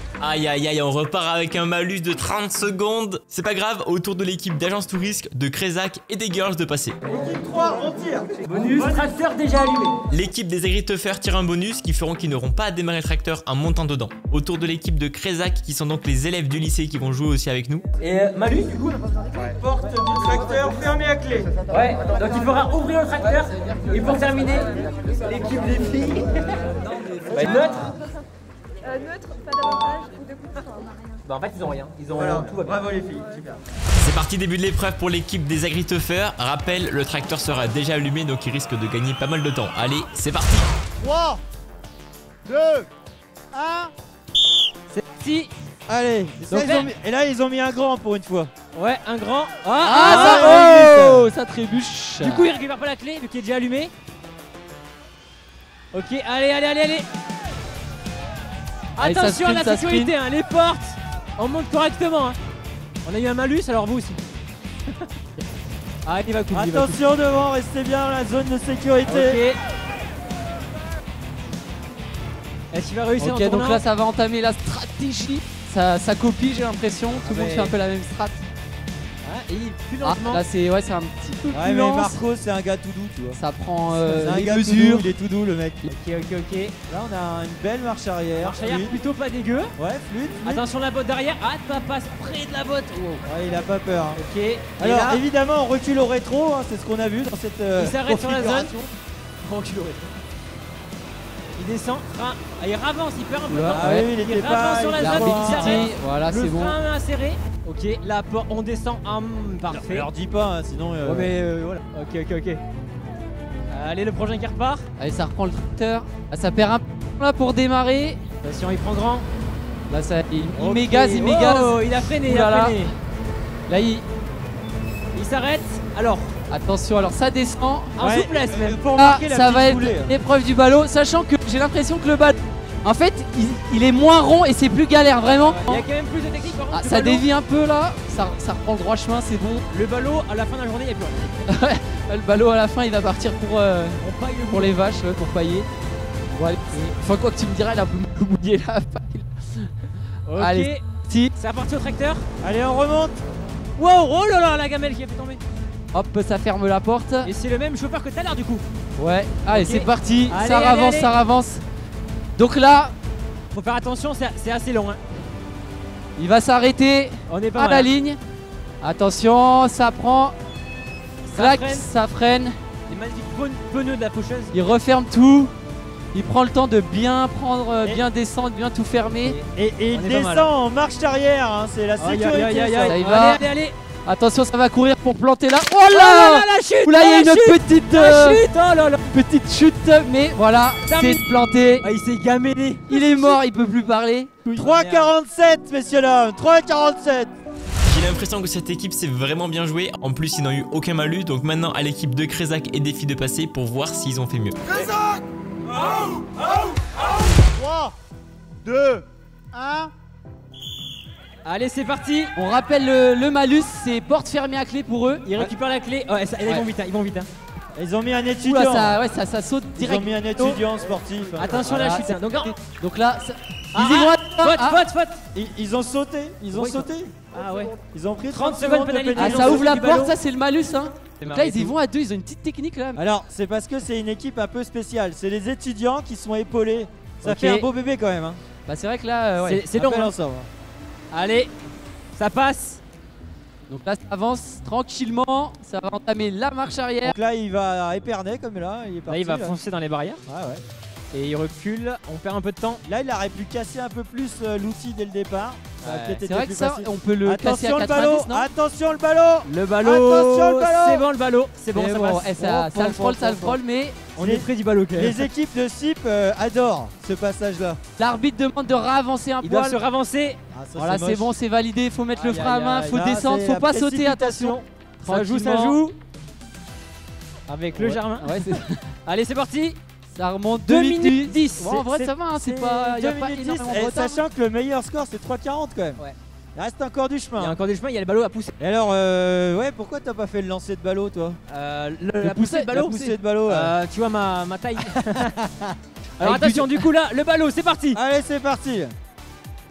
Aïe aïe aïe, on repart avec un malus de 30 secondes. C'est pas grave, autour de l'équipe d'Agence Tourisque, de Crézac et des Girls de passer. Équipe 3, on tire. Bonus, tracteur déjà allumé. L'équipe des agriteuffeurs tire un bonus qui feront qu'ils n'auront pas à démarrer le tracteur en montant dedans. Autour de l'équipe de Crézac, qui sont donc les élèves du lycée qui vont jouer aussi avec nous. Et malus du coup, Porte du tracteur fermée à clé. Ouais, donc il faudra ouvrir le tracteur. Et pour terminer, l'équipe des filles. Bah, neutre. Neutre, pas d'avantage ou de coup de frein. Bah en fait ils ont rien, ils ont Voilà, tout va bien. bravo les filles, super. C'est parti, début de l'épreuve pour l'équipe des agriteuffeurs. Rappel, le tracteur sera déjà allumé donc il risque de gagner pas mal de temps. Allez, c'est parti. 3, 2, 1. C'est parti. Allez, Donc là, et là ils ont mis un grand pour une fois. Ouais, un grand. Ça trébuche. Du coup il récupère pas la clé, vu qu'il est déjà allumé. Ok, allez. Allez, ça Attention à sprint, la ça sécurité, hein, les portes. On monte correctement. Hein. On a eu un malus, alors vous aussi. Ah, il va couper. Attention devant, restez bien dans la zone de sécurité. Ok. Est-ce qu'il va réussir en Ok, donc tournant? là ça va entamer la stratégie. Ça copie, j'ai l'impression. Tout le monde fait un peu la même strat. Et il plus lentement. Là c'est un petit peu Ouais, plus mais lent. Marco c'est un gars tout doux, tu vois. Ça prend C'est un les gars tout mesures. doux, il est tout doux le mec. Ok. Là on a une belle marche arrière. Marche arrière fluide. plutôt pas dégueu. Ouais, fluide. Attention la botte derrière. Papa passe près de la botte. Wow. Ouais, il a pas peur. Hein. Ok. Alors là, évidemment on recule au rétro, hein, c'est ce qu'on a vu dans cette il s'arrête sur la zone. configuration. Recule au rétro. Il descend. Il ravance, il perd un peu de Oula, temps. ah oui, il était ravance pas- sur la il a zone, il pas- s'arrête. Voilà, Le c'est bon. frein inséré. Ok, là on descend. Parfait. Alors dis pas, hein, sinon. Ouais, mais voilà. Ok. Allez, le prochain qui repart. Allez, ça reprend le tracteur. Là, ça perd un peu là pour démarrer. Attention, il prend grand. Là, il Ok. met gaz, il met gaz. Oh, il a freiné, Oulala. Là, il s'arrête. Alors, attention, alors ça descend. en souplesse même. Là, ça va être l'épreuve du ballot, sachant que j'ai l'impression que le ballon, en fait, il est moins rond et c'est plus galère, vraiment. Il y a quand même plus de technique par contre. Ça dévie un peu là, ça reprend le droit chemin, c'est bon. Le ballot, à la fin de la journée, il n'y a plus rien. Le ballot à la fin, il va partir pour paille les vaches, ouais, pour pailler. Bon, allez. Enfin, quoi que tu me diras, il a mouillé la paille. Ok, Allez, si. c'est reparti au tracteur. Allez, on remonte. Wow, oh là là, la gamelle qui a fait tomber. Hop, ça ferme la porte. Et c'est le même chauffeur que tout à l'heure du coup. Ouais, allez, Ok. c'est parti. Allez, Ça allez, avance, allez. ça avance. Donc là, Faut faire attention, c'est assez long. Hein. il va s'arrêter On est pas à mal. la hein. ligne. Attention, ça prend. Clac, freine. ça freine. Les magnifiques pneus de la faucheuse. Il referme tout. Il prend le temps de bien prendre, Et- bien descendre, bien tout fermer. Et il On est pas descend mal. en marche arrière, hein, c'est la Aïe, sécurité. aïe, aïe, ça. aïe. Ça y va. Allez. Attention, ça va courir pour planter là. Oh Oh là là là, la chute. Oula, il y a oh, la une chute, petite, la chute. Oh là là. petite chute, mais voilà, Terminé. c'est planté. Ah, il s'est gaméné. Il est mort, il peut plus parler. 3,47 messieurs dames, 3,47. J'ai l'impression que cette équipe s'est vraiment bien jouée. En plus, ils n'ont eu aucun malus. Donc maintenant, à l'équipe de Crézac et des filles de passer pour voir s'ils ont fait mieux. 3, 2, 1. Allez, c'est parti. On rappelle le malus, c'est porte fermée à clé pour eux. Il récupère la clé. Oh, ils vont vite, hein, ils vont vite. Hein. Ils ont mis un étudiant. Oula, ça saute Ils direct. ont mis un étudiant sportif. Attention à Voilà, la chute. Hein. Donc là, ça- Ah, ils y vont. faute. Ils ont sauté. Ils ont Oui. sauté. Ah ouais. Ils ont pris 30 30 secondes secondes de pénalité. Ah, pénalité. ça ouvre la du ballot. porte, ça c'est le malus. Hein. Donc là, marré ils y tout. vont à deux, ils ont une petite technique là. Alors, c'est parce que c'est une équipe un peu spéciale. C'est les étudiants qui sont épaulés. Ça Ok. fait un beau bébé quand même. Hein. Bah, c'est vrai que là, ouais. C'est long. Un bel Hein. ensemble. Allez, ça passe. Donc là, ça avance tranquillement. Ça va entamer la marche arrière. Donc là, il va éperner comme là. Il est parti. Là, il va là. foncer dans les barrières. Ouais, ouais. Et il recule. On perd un peu de temps. Là, il aurait pu casser un peu plus l'outil dès le départ. Ça aurait Ouais. peut-être C'est été vrai plus que ça, facile. on peut le casser Attention à le 90, ballot. non? Attention le ballot. Le ballot. Attention, le ballot. C'est bon le ballot. C'est bon, Mais ça bon, passe. eh, ça le frôle, mais On est près du ballot quand même. Les équipes de SIP adorent ce passage-là. l'arbitre demande de ravancer un Ils doivent poil. se ravancer. Ah, ça, Voilà, c'est moche. bon, c'est validé. Il faut mettre le Aïe, frein à aïe, main, aïe. faut Là, descendre, c'est faut la pas sauter. précipitation. Attention. Ça joue, ça Tranquillement. joue. Avec le Ouais. Germain. Ouais, c'est- Allez, c'est parti. ça remonte 2 minutes minutes 10. Bon, en vrai, ça va, hein, c'est pas. Il y a 2 pas minutes 10, énormément de et retard. sachant que le meilleur score c'est 3,40 quand même. Ouais. Il reste encore du Il y a chemin. encore des chemins, il y a le ballot à pousser. Et alors, ouais, pourquoi t'as pas fait le lancer de ballot toi? La poussée de ballot. La poussée de ballot. ouais. Tu vois ma taille. Alors Avec attention, du coup là, le ballot, c'est parti. Allez, c'est parti.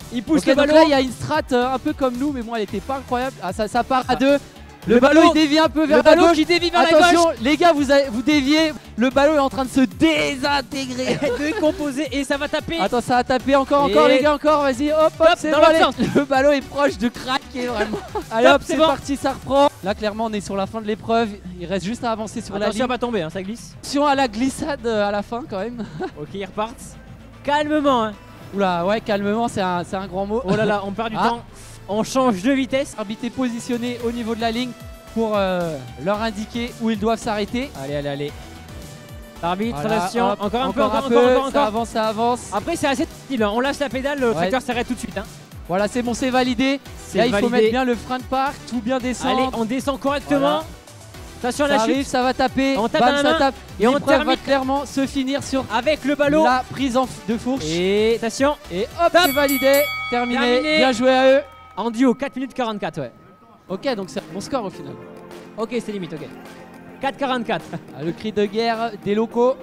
Il pousse le ballon. Donc là, il y a une strat un peu comme nous, mais bon, elle était pas incroyable. Ah, ça part à 2. Le ballon il dévie un peu vers la gauche. Qui dévie vers la gauche. Attention, les gars, vous déviez. Le ballon est en train de se désintégrer. Décomposer et ça va taper. Attends, ça va taper encore les gars, encore. Vas-y, hop, c'est bon. Le ballon est proche de craquer vraiment. Allez hop, c'est parti, ça reprend. Là, clairement, on est sur la fin de l'épreuve. Il reste juste à avancer sur la ligne. Attention à pas tomber, hein, ça glisse. Attention à la glissade à la fin quand même. Ok, ils repartent. Calmement. Hein. Oula, ouais, calmement, c'est un grand mot. Oh là là, on perd du temps. On change de vitesse. L'arbitre est positionné au niveau de la ligne pour leur indiquer où ils doivent s'arrêter. Allez. L'arbitre, attention, encore un peu. Ça avance. Après, c'est assez facile. On lâche la pédale, le tracteur s'arrête tout de suite. Hein. Voilà, c'est bon, c'est validé. Là, il faut mettre bien le frein de parc, tout bien descendre. Allez, on descend correctement. Voilà. Attention à la chute. Ça va taper. On tape à la main. Ça tape. Et on termine va clairement se finir sur avec le ballon. La prise de fourche. Et attention. Et hop, c'est validé. Terminé. Bien joué à eux. En duo, 4 minutes 44, ouais. Ok, donc c'est un bon score au final. Ok, c'est limite, ok. 4,44. Le cri de guerre des locaux.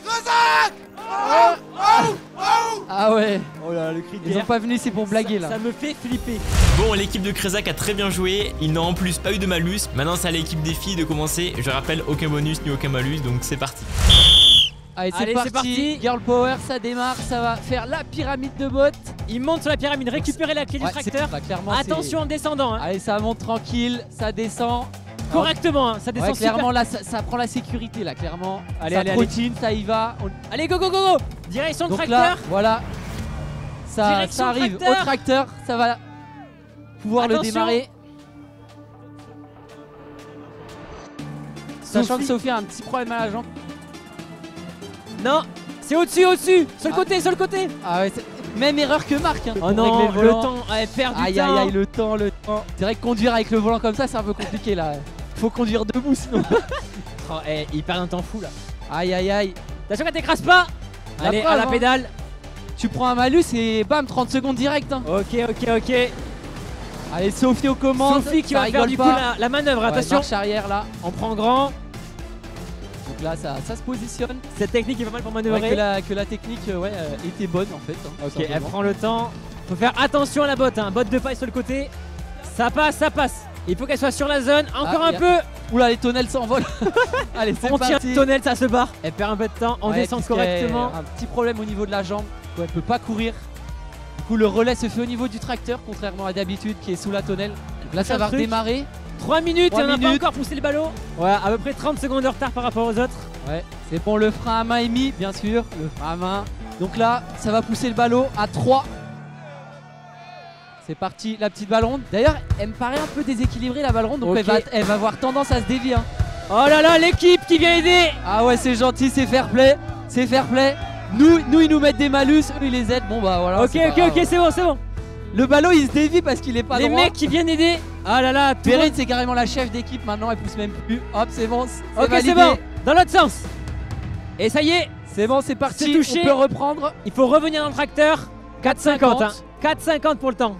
Ah ouais. Oh là, le cri de guerre. Ils sont pas venus, c'est pour blaguer là. Ça me fait flipper. Bon, l'équipe de Crezac a très bien joué. Ils n'ont en plus pas eu de malus. Maintenant, c'est à l'équipe des filles de commencer. Je rappelle, aucun bonus ni aucun malus, donc c'est parti. Allez, c'est parti. Girl Power, ça démarre. Ça va faire la pyramide de bottes. Il monte sur la pyramide, récupérer la clé du tracteur. Attention en descendant. Hein. Allez, ça monte tranquille, ça descend. Correctement, hein. Ça descend clairement super. Là, ça prend la sécurité là, clairement. Allez, ça routine, ça y va. Allez, go. Direction donc tracteur. Là, voilà. Ça arrive au tracteur, ça va pouvoir le démarrer. Sachant que Sophie a un petit problème à la jambe. Non, c'est au-dessus, sur le côté. Ah ouais, même erreur que Marc. Hein, oh non, le temps, elle perd du temps. Aïe, le temps. C'est vrai que conduire avec le volant comme ça, c'est un peu compliqué là. Faut conduire debout sinon. Oh, il perd un temps fou là. Aïe. Attention qu'elle t'écrase pas. Allez, à la pédale. Tu prends un malus et bam, 30 secondes direct. Hein. Ok. Allez, Sophie aux commandes. Sophie qui va faire du coup la manœuvre. Attention. Marche arrière là. On prend grand. Donc là, ça se positionne. Cette technique est pas mal pour manœuvrer. Que la technique était bonne en fait. Hein, ok, elle prend le temps. Faut faire attention à la botte. Botte de paille sur le côté. Ça passe. Il faut qu'elle soit sur la zone. Encore un peu. Oula, les tonnelles s'envolent. Allez, c'est parti. On tire le tonnelle, ça se barre. Elle perd un peu de temps. On descend correctement. Un petit problème au niveau de la jambe. Elle peut pas courir. Du coup, le relais se fait au niveau du tracteur, contrairement à d'habitude qui est sous la tonnelle. Là, ça va redémarrer. 3 minutes et on n'a pas encore poussé le ballon. Ouais, à peu près 30 secondes de retard par rapport aux autres. Ouais, c'est bon, le frein à main est mis, bien sûr. Le frein à main. Donc là, ça va pousser le ballon à 3. C'est parti, la petite ballonde. D'ailleurs, elle me paraît un peu déséquilibrée la ballonde, donc elle va avoir tendance à se dévier. Hein. Oh là là, l'équipe qui vient aider. Ah ouais, c'est gentil, c'est fair play. Nous, ils nous mettent des malus, eux, ils les aident. Bon, bah voilà. Ok, c'est bon. Le ballon, il se dévie parce qu'il est pas droit. Les mecs qui viennent aider. Ah là là, Perrine, c'est carrément la chef d'équipe maintenant, elle pousse même plus. Hop, c'est bon. Ok, c'est bon. Dans l'autre sens. Et ça y est. C'est bon, c'est parti. On peut reprendre. Il faut revenir dans le tracteur. 4,50. Hein. 4,50 pour le temps.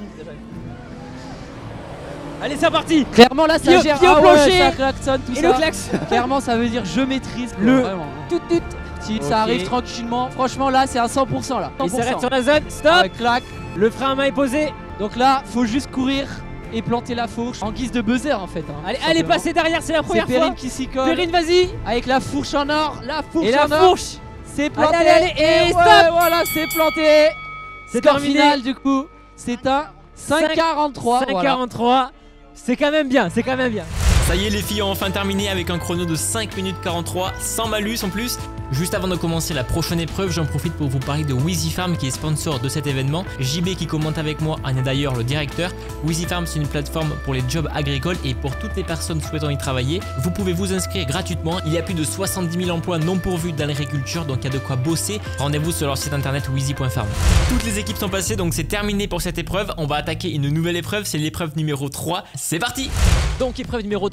Allez, c'est parti. Clairement, là, ça gère. Pied au plancher. Ça klaxonne, tout ça. Et le klaxon. Clairement, ça veut dire je maîtrise. Si ça arrive tranquillement. Franchement, là, c'est à 100% là. 100%. Il s'arrête sur la zone. Stop. Clac. Le frein à main est posé. Donc là, faut juste courir et planter la fourche en guise de buzzer en fait. Hein, allez, passez derrière, c'est la première fois. C'est Perrine qui s'y colle. Perrine, vas-y. Avec la fourche en or. Et la fourche. C'est planté. Allez, et stop. Voilà, c'est planté. C'est score final du coup. C'est un 5,43. 5,43. C'est quand même bien, Ça y est, les filles ont enfin terminé avec un chrono de 5 minutes 43, sans malus en plus. Juste avant de commencer la prochaine épreuve, j'en profite pour vous parler de Wheezy Farm qui est sponsor de cet événement. JB qui commente avec moi en est d'ailleurs le directeur. Wheezy Farm, c'est une plateforme pour les jobs agricoles et pour toutes les personnes souhaitant y travailler. Vous pouvez vous inscrire gratuitement. Il y a plus de 70 000 emplois non pourvus dans l'agriculture, donc il y a de quoi bosser. Rendez-vous sur leur site internet wheezy.farm. Toutes les équipes sont passées, donc c'est terminé pour cette épreuve. On va attaquer une nouvelle épreuve, c'est l'épreuve numéro 3. C'est parti. Donc épreuve numéro 3.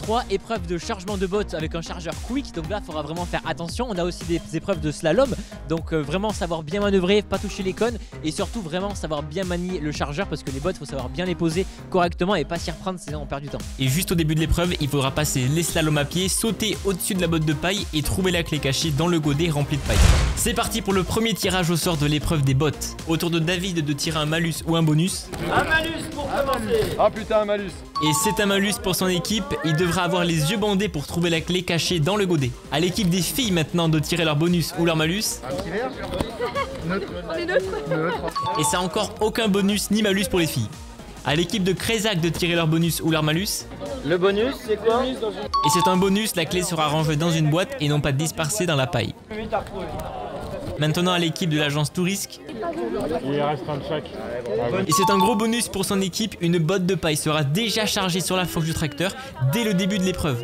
3, épreuve de chargement de bottes avec un chargeur quick. Donc là, il faudra vraiment faire attention. On a aussi des épreuves de slalom. Donc vraiment savoir bien manœuvrer, pas toucher les cônes. Et surtout vraiment savoir bien manier le chargeur parce que les bottes, il faut savoir bien les poser correctement et pas s'y reprendre, sinon on perd du temps. Et juste au début de l'épreuve, il faudra passer les slaloms à pied, sauter au-dessus de la botte de paille et trouver la clé cachée dans le godet rempli de paille. C'est parti pour le premier tirage au sort de l'épreuve des bottes. Autour de David de tirer un malus ou un bonus. Un malus pour commencer. Ah putain, un malus. Et c'est un malus pour son équipe, il devra avoir les yeux bandés pour trouver la clé cachée dans le godet. À l'équipe des filles maintenant de tirer leur bonus ou leur malus. Un petit verre. Neutre. On est neutre. Et ça encore aucun bonus ni malus pour les filles. À l'équipe de Crézac de tirer leur bonus ou leur malus. Le bonus, c'est quoi? Et c'est un bonus, la clé sera rangée dans une boîte et non pas dispersée dans la paille. Maintenant à l'équipe de l'agence Tourisque. Il reste un de chaque. Et c'est un gros bonus pour son équipe, une botte de paille sera déjà chargée sur la fourche du tracteur dès le début de l'épreuve.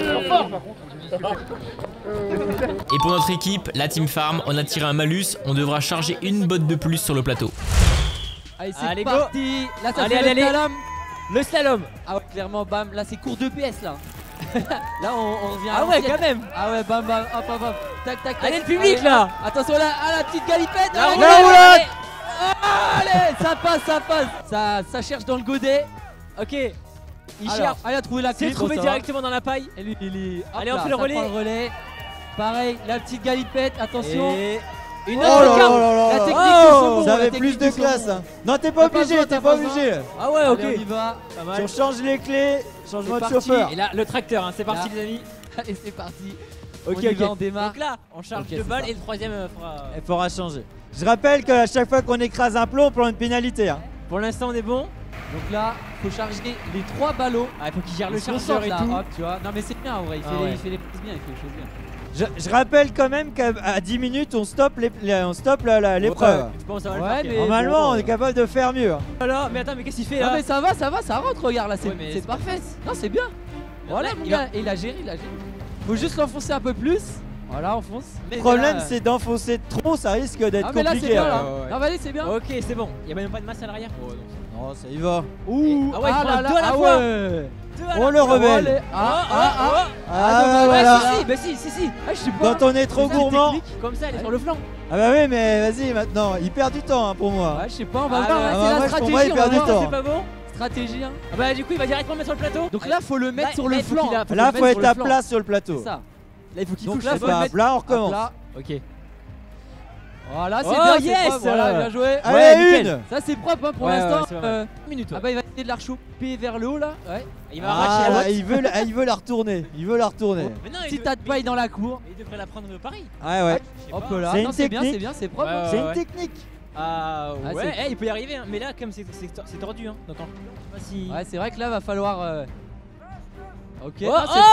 Et pour notre équipe, la Team Farm, on a tiré un malus, on devra charger une botte de plus sur le plateau. Allez, c'est parti. Là, ça allez, fait le allez. slalom. Le slalom. Ah ouais, clairement, bam. Là, c'est cours de PS là. Là, on revient. Ah ouais, quand même. Ah ouais, bam, bam, hop, hop, hop. Tac, tac, tac. Allez, le public là. Attention là, ah la petite galipette. La allez, roulade. allez, ça passe, ça passe. Ça cherche dans le godet. Ok. Il Alors, cherche. allez, a trouvé la clé. C'est trouvé bon, ça va. directement dans la paille. Et lui, il est. Allez, hop on là, fait le ça relais. prend le relais. Pareil, la petite galipette, attention. Et une Oh autre là carte. là là là. La technique Oh, du saumon, ça la avait technique plus de du classe. saumon. Hein. Non, t'es pas obligé, t'es pas obligé. Ah ouais, ok. Allez, on y va. Pas mal. On change les clés, changement de parti. chauffeur. Et là, le tracteur, hein, c'est parti Là. les amis. Allez, c'est parti. Ok, On y va, ok. on démarre. Donc là, on charge Ok, deux c'est balles ça. et le troisième fera. Il faudra changer. Je rappelle qu'à chaque fois qu'on écrase un plomb, on prend une pénalité. Hein. Pour l'instant, on est bon. Donc là, faut charger les 3 ballots. Ah, il faut qu'il gère le Ils se chargeur et concentrent, tout. là, hop, tu vois. Non mais c'est bien en vrai, il fait les prises bien, il fait les choses bien. Je rappelle quand même qu'à 10 minutes, on stoppe l'épreuve. Ouais, je pense que ça va le faire. mais Normalement, bon, on est capable de faire mieux. Hein. Voilà, mais attends, mais qu'est-ce qu'il fait Non là? mais ça rentre, regarde là, Ouais, mais c'est c'est parfait. Non, c'est bien. Voilà, mon il gars, et il a géré, Faut juste l'enfoncer un peu plus. Voilà, enfonce. Le problème, c'est d'enfoncer trop, ça risque d'être Ah mais là c'est compliqué. bien hein. là. Non mais allez, c'est bien. Ok, c'est bon. Il y a même pas de masse à l'arrière. Non, ça y va. Ouh, Ah ouais, il prend là deux à la ah fois. ouais. Oh le rebelle. Ah, Ah, Ouais, voilà. si. Ah, je sais pas. Quand on est trop gourmand. Comme ça, elle est sur le flanc. Ah bah oui, mais vas-y maintenant, il perd du temps hein, pour moi. Ouais, je sais pas, on va Ah voir. ouais, C'est moi, la pour stratégie, moi, il on perd va du voir. temps. C'est pas bon? Stratégie, hein. Ah bah du coup, il va directement mettre sur le plateau. Donc là, faut le mettre sur le il faut flanc. qu'il a- Là, le faut mettre être sur à le flanc. plat sur le plateau. C'est ça. Là, il faut qu'il Donc touche. là, c'est faut pas- le à mettre plat, on à recommence. plat. Ok. Voilà, c'est Oh, bien, c'est yes. propre, voilà, bien joué. Allez, Ouais, nickel. une. Ça c'est propre hein, pour Ouais, l'instant. ouais, c'est pas mal. Une minute. Ah bah il va essayer de la rechoper vers le haut là. Ouais. Il va arracher Ah, la là, boîte. il veut la retourner. Il veut la retourner. Mais non, Petit tas de paille dans la cour. il devrait la prendre pareil. Ouais, ouais. Hop là. C'est Non, une c'est bien, technique. c'est propre. Ouais, C'est ouais. une technique. Ah Ah, ouais, c'est- il peut y arriver. Hein. Mais là, comme c'est tordu. Hein. Donc, je sais pas si. Ouais, c'est vrai que là va falloir. Ok. Oh, ah, c'est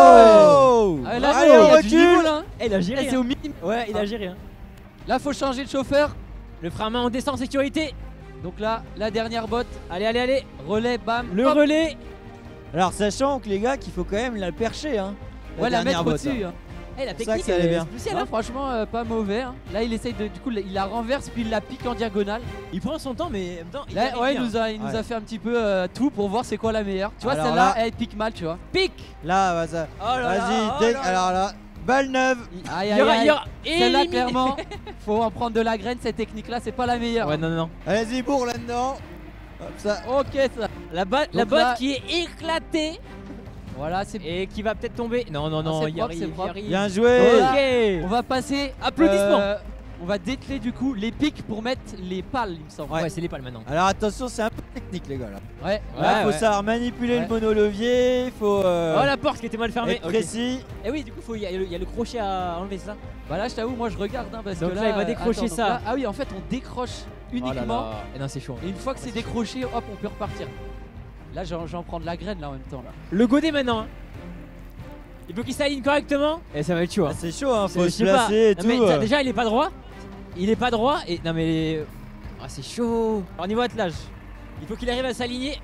Oh. Ah, là, Allez, il y on a du niveau recule. là. Eh, il a géré. Là, c'est hein. au minimum. Ouais, il a géré. Hein. Là faut changer le chauffeur. Le frein à main, on descend en sécurité. Donc là, la dernière botte. Allez. Relais, bam. Le hop. relais. Alors, sachant que les gars, qu'il faut quand même la percher. Hein, Ouais, la dernière mettre botte, au-dessus. hein. Eh, la C'est ça technique, que ça allait elle est bien. spéciale. Ouais, Hein. franchement, pas mauvais. Hein. Là, il essaye de. Du coup, il la renverse puis il la pique en diagonale. Il prend son temps, mais en même temps, il Là, arrive ouais, bien. il nous Ouais. a fait un petit peu tout pour voir c'est quoi la meilleure. Tu vois, Alors celle-là, là- elle pique mal, tu vois. Pique. Là, bah, ça. Oh là là, Vas-y, oh là là. alors là, balle neuve. Aïe, Il aïe, y aura, aïe. il y aura. Celle-là, Élimine. clairement, faut en prendre de la graine. Cette technique-là, c'est pas la meilleure. Ouais, non. Allez-y, bourre là-dedans. Hop, ça. Ok, ça. La Donc botte là- qui est éclatée Voilà, c'est. et qui va peut-être tomber. Non, c'est il y propre, arrive, c'est il y propre. arrive. Bien joué. Ok. On va passer. Applaudissements. On va dételer du coup les pics pour mettre les pales, il me semble. Ouais, c'est les pales maintenant. Alors attention, c'est un peu technique, les gars. Là, Ouais. là faut ouais. savoir manipuler Ouais. le monolevier. Faut Oh, la porte qui était mal fermée. être Ok. précis. Et oui, du coup, il y a le crochet à enlever, c'est ça. Bah là, je t'avoue, moi je regarde hein, parce Donc que là, il va décrocher donc ça. là- ah oui, en fait, on décroche uniquement. Et non, c'est chaud. Et une fois que c'est décroché, hop, on peut repartir. Là, j'en prends de la graine là en même temps. Là. Le godet maintenant. Hein. Il faut qu'il s'aligne correctement. Et ça va être chaud. Hein. Ah, c'est chaud, hein, faut Je se sais pas. placer et Non, tout. mais déjà, il est pas droit. Il est pas droit. Et non, mais. Ah, c'est chaud. Alors, niveau attelage, il faut qu'il arrive à s'aligner.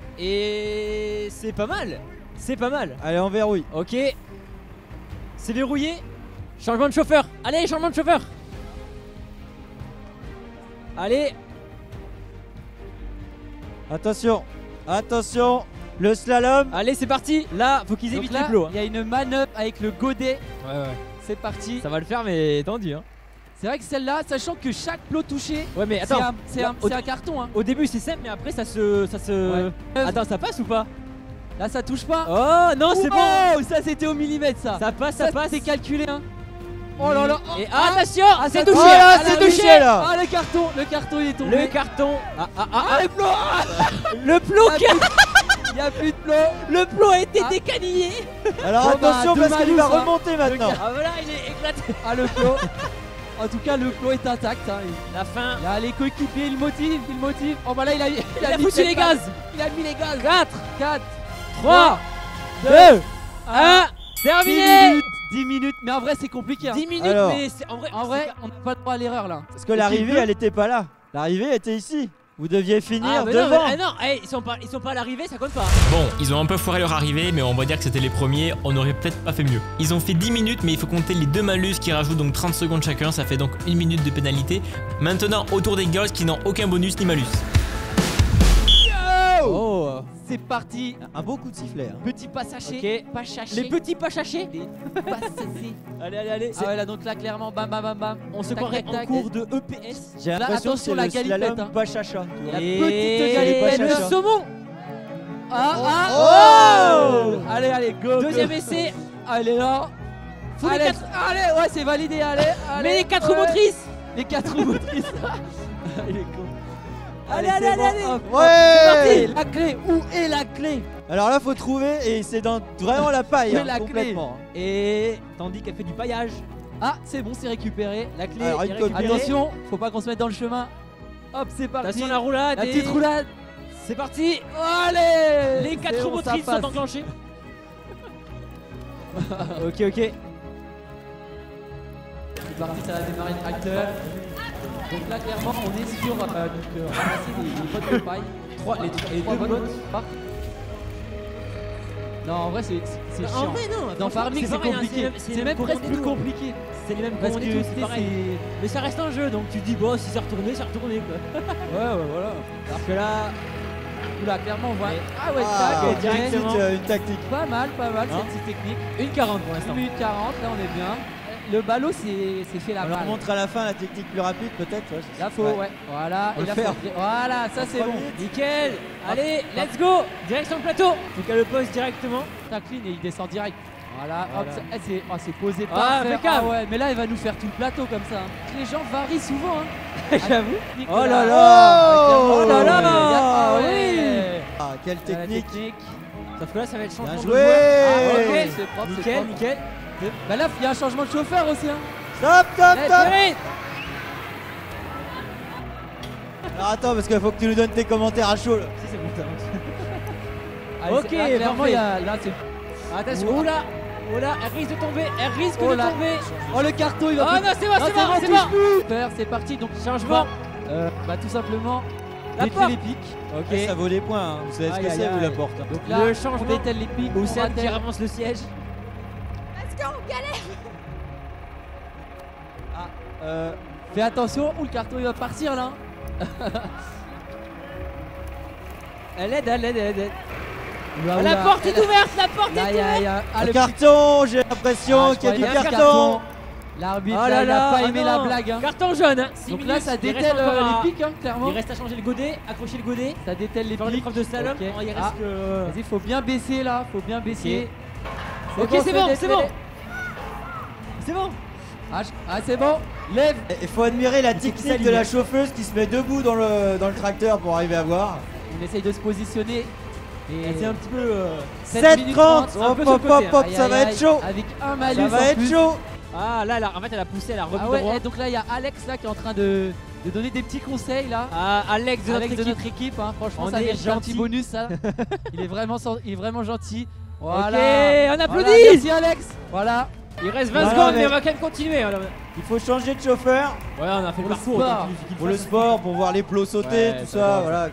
Et c'est pas mal. C'est pas mal. Allez, on verrouille. Ok. C'est verrouillé. Changement de chauffeur. Allez, changement de chauffeur. Allez. Attention, attention. Le slalom. Allez, c'est parti. Là, faut qu'ils évitent les plots. Il y a une manœuvre avec le godet. Ouais. C'est parti. Ça va le faire, mais tendu. Hein. C'est vrai que celle-là, sachant que chaque plot touché, ouais, mais attends, c'est un carton. Hein. Au début, c'est simple, mais après, ça se. Ouais. Attends, ça passe ou pas? Là, ça touche pas. Oh non, c'est bon. Ça, c'était au millimètre, ça. Ça passe, ça passe. C'est calculé, hein. Oh là là. Et attention, c'est touché. C'est touché là. Ah, le carton, il est tombé. Le carton. Le plot. Le plot qui a. Il n'y a plus de plot. Le plot a été décanillé. Alors attention parce qu'il va remonter maintenant. Ah voilà, il est éclaté. Ah, le plot. En tout cas, le plot est intact. Hein. La fin. Là, les coéquipiers, il motive. Oh bah là, il a foutu les gaz. Il a mis les gaz. 4, 3, 2, 1. Terminé. 10 minutes. Mais en vrai, c'est compliqué. Hein. 10 minutes, alors, mais en vrai, on n'a pas le droit à l'erreur là. Parce que l'arrivée, elle était pas là. L'arrivée était ici. Vous deviez finir bah devant. Non, ils sont pas à l'arrivée, ça compte pas. Bon, ils ont un peu foiré leur arrivée, mais on va dire que c'était les premiers, on aurait peut-être pas fait mieux. Ils ont fait 10 minutes, mais il faut compter les 2 malus qui rajoutent donc 30 secondes chacun, ça fait donc 1 minute de pénalité. Maintenant, autour des girls qui n'ont aucun bonus ni malus. Oh, c'est parti. Un beau coup de sifflet. Hein. Petit pas saché. Okay. Pas chaché. Les petits pas chachés. Pas saché. Allez. Ah ouais, là donc là clairement bam. On se croirait en cours de EPS. J'ai l'impression que c'est la le galipette. slalom Hein. pas chacha. La petite galipette. Le saumon. Oh. Allez, go. Deuxième essai. Allez là. Allez, ouais, c'est validé. Allez. Mais les 4 motrices. Les 4 motrices. Il est con. Allez. Ouais. La clé, où est la clé? Alors là, faut trouver et c'est dans vraiment la paille. Hein, la complètement. Clé. Et tandis qu'elle fait du paillage. Ah, c'est bon, c'est récupéré. La clé. Alors, est récupérée. Attention, faut pas qu'on se mette dans le chemin. Hop, c'est parti. Attention la roulade. La petite roulade. C'est parti. Allez. Les 4 motrices sont enclenchées. Ok. C'est parti, ça va démarrer le tracteur. Donc là, clairement, on est sur ramasser des bottes de paille. Les 2 bottes. Non, en vrai, c'est chiant. En vrai, non. Dans Farming, c'est compliqué. C'est même presque plus compliqué. C'est les mêmes parce commandes, que c'est pareil. Mais ça reste un jeu, donc tu te dis, bon, si c'est retourné quoi. Ouais, voilà. Alors que là. Oula, clairement, on voit. Ah ouais, directement une tactique. Pas mal, cette petite technique. 1:40 pour l'instant. 1 minute 40, là, on est bien. Le ballot, c'est fait la balle. On montre à la fin la technique plus rapide, peut-être. Là, faut, ouais. Voilà. Et là, voilà, ça c'est bon. Nickel. Allez, let's go. Direction le plateau. Faut qu'elle le pose directement. Tacline et il descend direct. Voilà. Hop, c'est posé par ouais, mais là, il va nous faire tout le plateau comme ça. Les gens varient souvent. Hein. J'avoue. Oh là là. Oh là là. Ah oui. Ah, quelle technique. Sauf que là, ça va être changement de joué. Ok, c'est propre. Nickel. Bah là, il y a un changement de chauffeur aussi. Hein. Stop. Alors attends, parce qu'il faut que tu nous donnes tes commentaires à chaud. Là. Si, c'est bon, ça. Allez, ok, clairement, il y a là, c'est. Attention, oula, elle risque de tomber, de tomber. Oh, le carton, il va. Oh non, c'est bon. C'est parti, donc changement. Bah tout simplement. La porte. Les pics. Ok. Ça vaut les points. Hein. Vous savez ce que c'est, vous la porte. Donc là, le changement. On dételle les pics. Ou celle qui avance le siège. Let's go, galère. Fais attention, ou le carton il va partir là. Elle aide. La porte est ouverte, Le carton, j'ai l'impression qu'il y a du carton. L'arbitre n'a pas aimé la blague. Hein. Carton jaune. Donc là ça dételle les pics clairement. Il reste à changer le godet, accrocher le godet. Ça dételle les pics. L'épreuve de slalom. Vas-y, faut bien baisser là, faut bien baisser. Ok, c'est bon. C'est bon. Ah c'est bon. Lève. Il faut admirer la technique de la chauffeuse qui se met debout dans le tracteur pour arriver à voir. On essaye de se positionner. Et c'est un petit peu 7:30. Hop, ça va être chaud. Avec un malus. Ça va être chaud. Ah là, en fait elle a poussé, elle a remis droit. Donc là il y a Alex là qui est en train de donner des petits conseils là. Alex de notre équipe. Hein. Franchement ça mérite un petit bonus ça. il est vraiment gentil. Voilà. Ok, on applaudit. Voilà, merci Alex. Voilà. Il reste 20 secondes mais on va quand même continuer. Il faut changer de chauffeur. Ouais, on a fait le parcours. Pour le sport, pour voir les plots sauter, tout ça, voilà.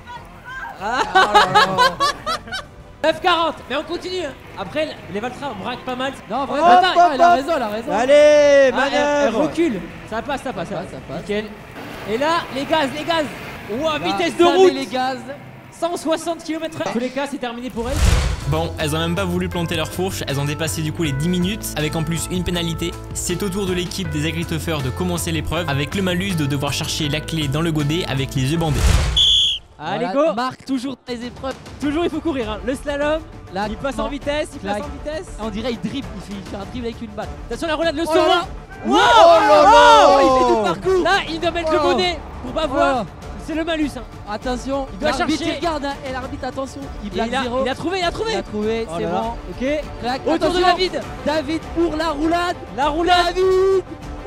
9:40, mais on continue. Après, les Valtra braquent pas mal. Non, vraiment, il a raison. Allez, manœuvre. Elle recule. Ça passe. Nickel. Et là, les gaz. Ouah, vitesse de route. Les gaz. 160 km/h. En tous les cas, c'est terminé pour elles. Bon, elles ont même pas voulu planter leur fourche, elles ont dépassé du coup les 10 minutes, avec en plus une pénalité. C'est au tour de l'équipe des agrituffeurs de commencer l'épreuve, avec le malus de devoir chercher la clé dans le godet avec les yeux bandés. Allez, Voilà, go. Marc, toujours les épreuves. Toujours il faut courir, hein. Le slalom, Là, il passe en vitesse, il passe en vitesse. On dirait il dribble, il fait un dribble avec une balle. Attention la roulade, le Oh saumon. là là. Wow, Oh, il fait tout le parcours. Là, il doit mettre le bonnet pour pas voir. C'est le malus, hein. Attention, il doit l'arbitre, chercher. il regarde, hein. Et l'arbitre, attention, il Et blague zéro. il a trouvé, Il a trouvé, Oh c'est là là. bon. Ok. Clac. Autour de Attention, David. David pour la roulade. La roulade. David.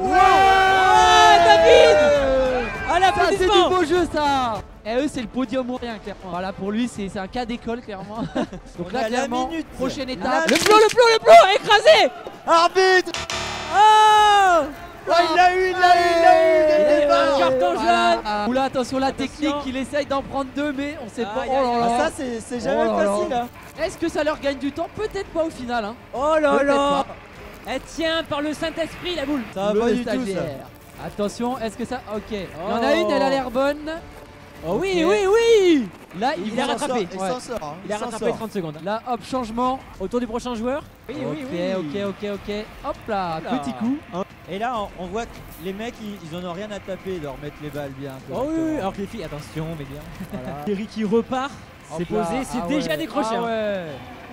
David. À Ça, c'est l'applaudissement. du beau jeu, ça. Et eux, c'est le podium ou rien, clairement. Voilà, pour lui, c'est un cas d'école, clairement. Donc On là, est à la clairement, minute. prochaine étape. Le plomb, écrasé. Arbitre. Oh. Oh, il l'a eu, il l'a eu, il l'a eu. Il a eu un Départ. carton jaune. Oula, attention, la technique, Attention. il essaye d'en prendre deux, mais on sait pas. Aïe, Oh aïe, là aïe. là. Ah, ça, c'est jamais Oh là là. facile. Hein. Est-ce que ça leur gagne du temps? Peut-être pas au final. Hein. Oh là Peut-être là. pas. Elle tient par le Saint-Esprit la boule. Ça va Le pas du tout, ça. stagiaire. Attention, est-ce que ça. Ok. Il y en a une, elle a l'air bonne. Oh oui, Ok. oui, oui. Là, Il il a s'en rattrapé. sort, Il ouais. s'en sort. hein. Il a Il s'en rattrapé sort. 30 secondes. Là, hop, changement. Autour du prochain joueur. Oui, oui, oui. Ok. Hop là, Hop là. petit coup. Et là, on voit que les mecs, ils en ont rien à taper de remettre les balles bien. Oh oui, oui, correctement. alors que les filles, attention, mes gars. Voilà. Thierry qui repart. C'est Hop là. posé, c'est Ah déjà ouais. décroché. Ah hein. ouais.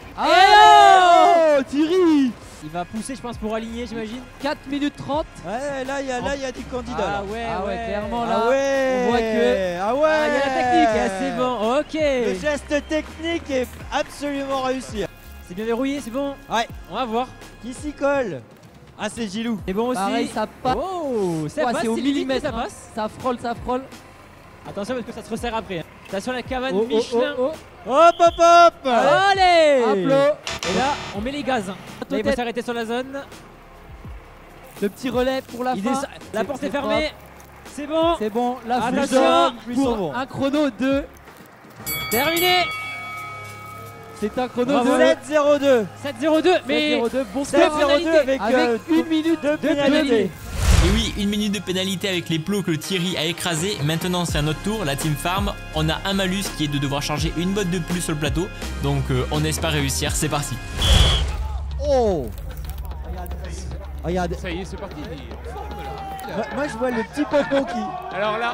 Oh, Thierry. Il va pousser, je pense, pour aligner, j'imagine. 4 minutes 30. Ouais, là, il y a du candidat. Ah là. ouais, Ah ouais, ouais. clairement, là. Ah ouais. on voit que- Ah ouais. Ah, il y a la technique, ah, c'est bon, Le ok. geste technique est absolument réussi. C'est bien verrouillé, c'est bon. Ouais. On va voir. Qui s'y colle? Ah, c'est Gilou. C'est bon aussi. Pareil, ça passe. Oh, ça Ouais, passe, c'est au limite, millimètre. ça hein. passe. Ça frôle. Attention parce que ça se resserre après. hein. Attention la cabane Oh, oh, Michelin. oh, Hop, hop, hop. Allez. Hop là. Et là, on met les gaz. Là, il va Peut-être. s'arrêter sur la zone. Le petit relais pour la Il fin. descend- La porte est c'est fermée. C'est bon. C'est bon, la Attention. flûte pour un chrono de. Terminé. C'est un chrono Bravo. de 7-0-2. 7-0-2. Mais 7-0-2. Bon 7-0-2 score avec, avec une minute deux de pénalités. pénalité. Et oui, une minute de pénalité avec les plots que Thierry a écrasés. Maintenant c'est à notre tour, la team farm. On a un malus qui est de devoir charger une botte de plus sur le plateau. Donc on espère réussir, c'est parti. Oh. Regarde. Ça y est, c'est parti. Il est en forme, là. Moi, je vois le petit pompon qui. Alors là.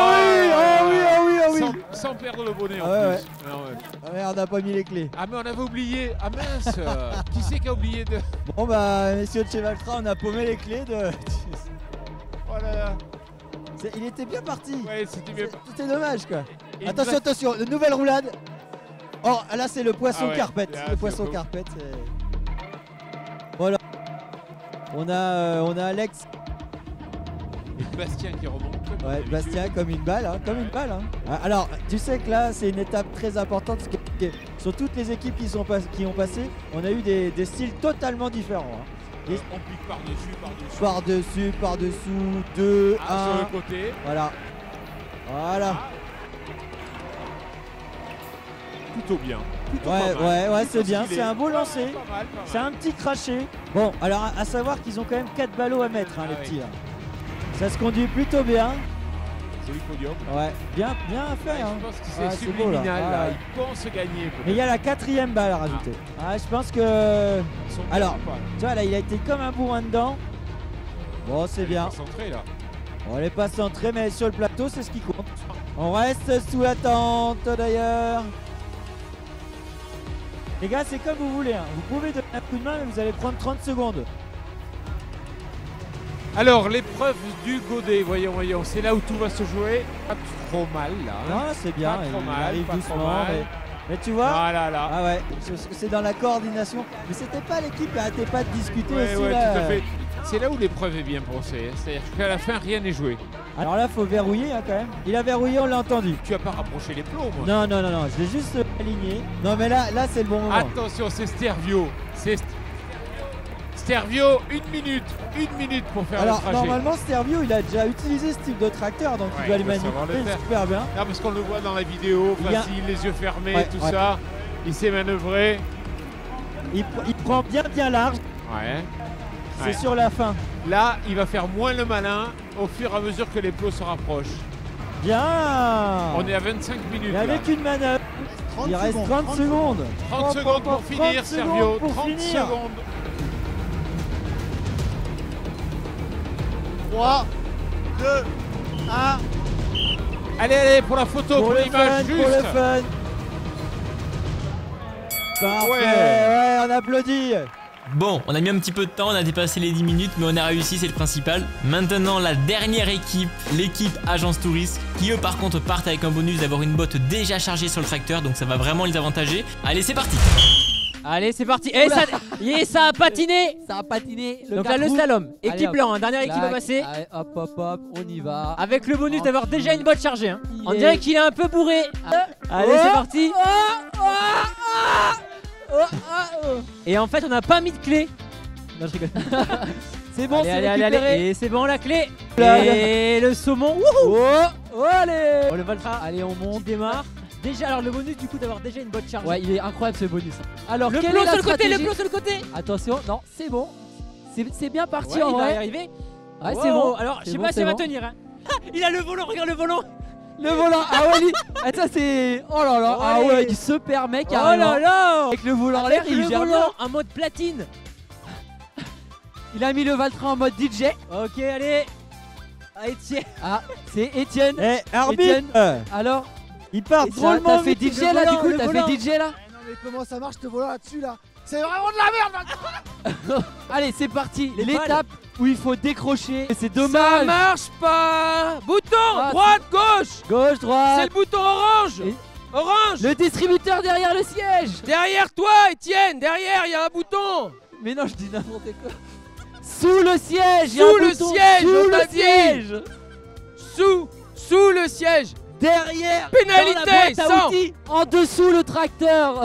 Oh oui. Sans perdre le bonnet en Ah ouais, plus. Alors, ouais. Ah merde, on n'a pas mis les clés. Ah mais on avait oublié. Ah mince. Qui c'est qui a oublié de. Bon bah, messieurs de chez Valtra, on a paumé les clés de. Oh là là. Il était bien parti. Ouais, c'était bien. C'était dommage quoi. Et Attention, il attention, une nouvelle roulade. Oh, là c'est le poisson Ah ouais, carpette. là, Le c'est poisson beau. carpette. Voilà. On a Alex. Et Bastien qui remonte. Ouais, Bastien comme une balle, hein, comme une balle. Hein. Ah, alors, tu sais que là, c'est une étape très importante parce que sur toutes les équipes qui ont passé, on a eu des styles totalement différents. Hein. On pique par-dessus. Par-dessous, 2, 1. Sur le côté. Voilà. Voilà. Plutôt bien. Plutôt Ouais, pas mal. ouais, Plutôt c'est bien. stylé. C'est un beau Pas mal, lancer. pas mal. C'est un petit craché. Bon, alors à savoir qu'ils ont quand même 4 ballots à mettre, hein, les Ah petits. oui. Là. Ça se conduit plutôt bien. Joli podium. Ouais, bien fait. Hein. Je pense que c'est Ouais, beau, là. subliminal. Ouais. Là. Ils pensent gagner. peut-être. Mais il y a la 4e balle à rajouter. Ah, je pense que. Ils sont bien Alors, sympas. tu vois, là, il a été comme un bourrin dedans. Bon, c'est bien. Concentré là. On n'est pas centré, mais sur le plateau, c'est ce qui compte. On reste sous attente d'ailleurs. Les gars, c'est comme vous voulez. Hein. Vous pouvez donner un coup de main, mais vous allez prendre 30 secondes. Alors, l'épreuve du godet, voyons. C'est là où tout va se jouer. Pas trop mal là. hein. Non, c'est bien. Pas trop il mal, arrive pas trop doucement. mal. Mais tu vois. Voilà, là. Ah ouais, c'est dans la coordination. Mais c'était pas l'équipe qui arrêtait pas de discuter Ouais, aussi ouais, là. tout à fait. C'est là où l'épreuve est bien pensée. C'est-à-dire qu'à la fin, rien n'est joué. Alors là, faut verrouiller hein, quand même. Il a verrouillé, on l'a entendu. Tu as pas rapproché les plombs, moi. Non, je l'ai juste aligné. Non, mais là c'est le bon moment. Attention, c'est Stervio. Stervio, une minute pour faire Alors le trajet. normalement Stervio il a déjà utilisé ce type de tracteur donc il Ouais, doit le il doit savoir le manipuler faire. super bien. Non, parce qu'on le voit dans la vidéo, Il y a- facile, les yeux fermés, Ouais, tout ouais. ça. Il sait manœuvrer. Il prend bien large, Ouais. c'est Ouais. sur la fin. Là, il va faire moins le malin au fur et à mesure que les plots se rapprochent. Bien. On est à 25 minutes. Et là. avec une manœuvre, Il reste 30 secondes. 30 secondes pour finir, Servio. 30 secondes. 3, 2, 1. Allez, allez, pour la photo, pour l'image, juste. Pour le fun. Parfait, ouais, on applaudit. Bon, on a mis un petit peu de temps, on a dépassé les 10 minutes, mais on a réussi, c'est le principal. Maintenant, la dernière équipe, l'équipe Agence Touriste, qui eux par contre partent avec un bonus d'avoir une botte déjà chargée sur le tracteur, donc ça va vraiment les avantager. Allez, c'est parti. Allez, c'est parti. Et ça a patiné. Ça a patiné. Donc là, le slalom. Équipe blanc, dernière équipe à passer. Allez, hop, hop, hop, on y va. Avec le bonus d'avoir déjà une botte chargée. Hein. On dirait qu'il est un peu bourré. Allez, c'est parti. Et en fait, on n'a pas mis de clé. Non, je rigole. C'est bon, c'est récupéré. Allez. Et c'est bon, la clé. Et le saumon. Allez. Oh, le Valtra. Allez, on monte. Démarre. Déjà, alors le bonus du coup d'avoir déjà une botte chargée. Ouais, il est incroyable ce bonus. Alors, le quelle plomb est la sur le côté, stratégie? le plomb sur le côté. Attention, non, c'est bon. C'est bien parti Ouais, en il va vrai. y arriver. Ouais, c'est bon. Alors, je sais bon, pas si elle va bon. tenir. Hein. Il a le volant, regarde le volant. Le volant, ah ouais, ça c'est. Oh là là, ah ouais, il se permet carrément. Oh là là. Avec le volant en l'air, il gère bien. En mode platine. Il a mis le Valtra en mode DJ. Ok, allez. Ah, Etienne. Ah, c'est Etienne. Eh, arbitre. Etienne. Alors, il part drôlement t'as fait vite. DJ là, du coup, t'as fait DJ là. Non mais comment ça marche ce volant là-dessus là? C'est vraiment de la merde. Allez, c'est parti. Les L'étape où il faut décrocher. C'est dommage. Ça marche pas. Bouton, Ah, droite, gauche. Gauche, droite. C'est le bouton orange. Et- Orange. Le distributeur derrière le siège. Derrière toi, Étienne. Derrière, il y a un bouton. Mais non, je dis n'importe quoi. Sous le siège. Sous le siège, Sous on le t'a dit. siège. Sous le siège. Derrière. Pénalité, dans la boîte à 100. outils, en dessous le tracteur.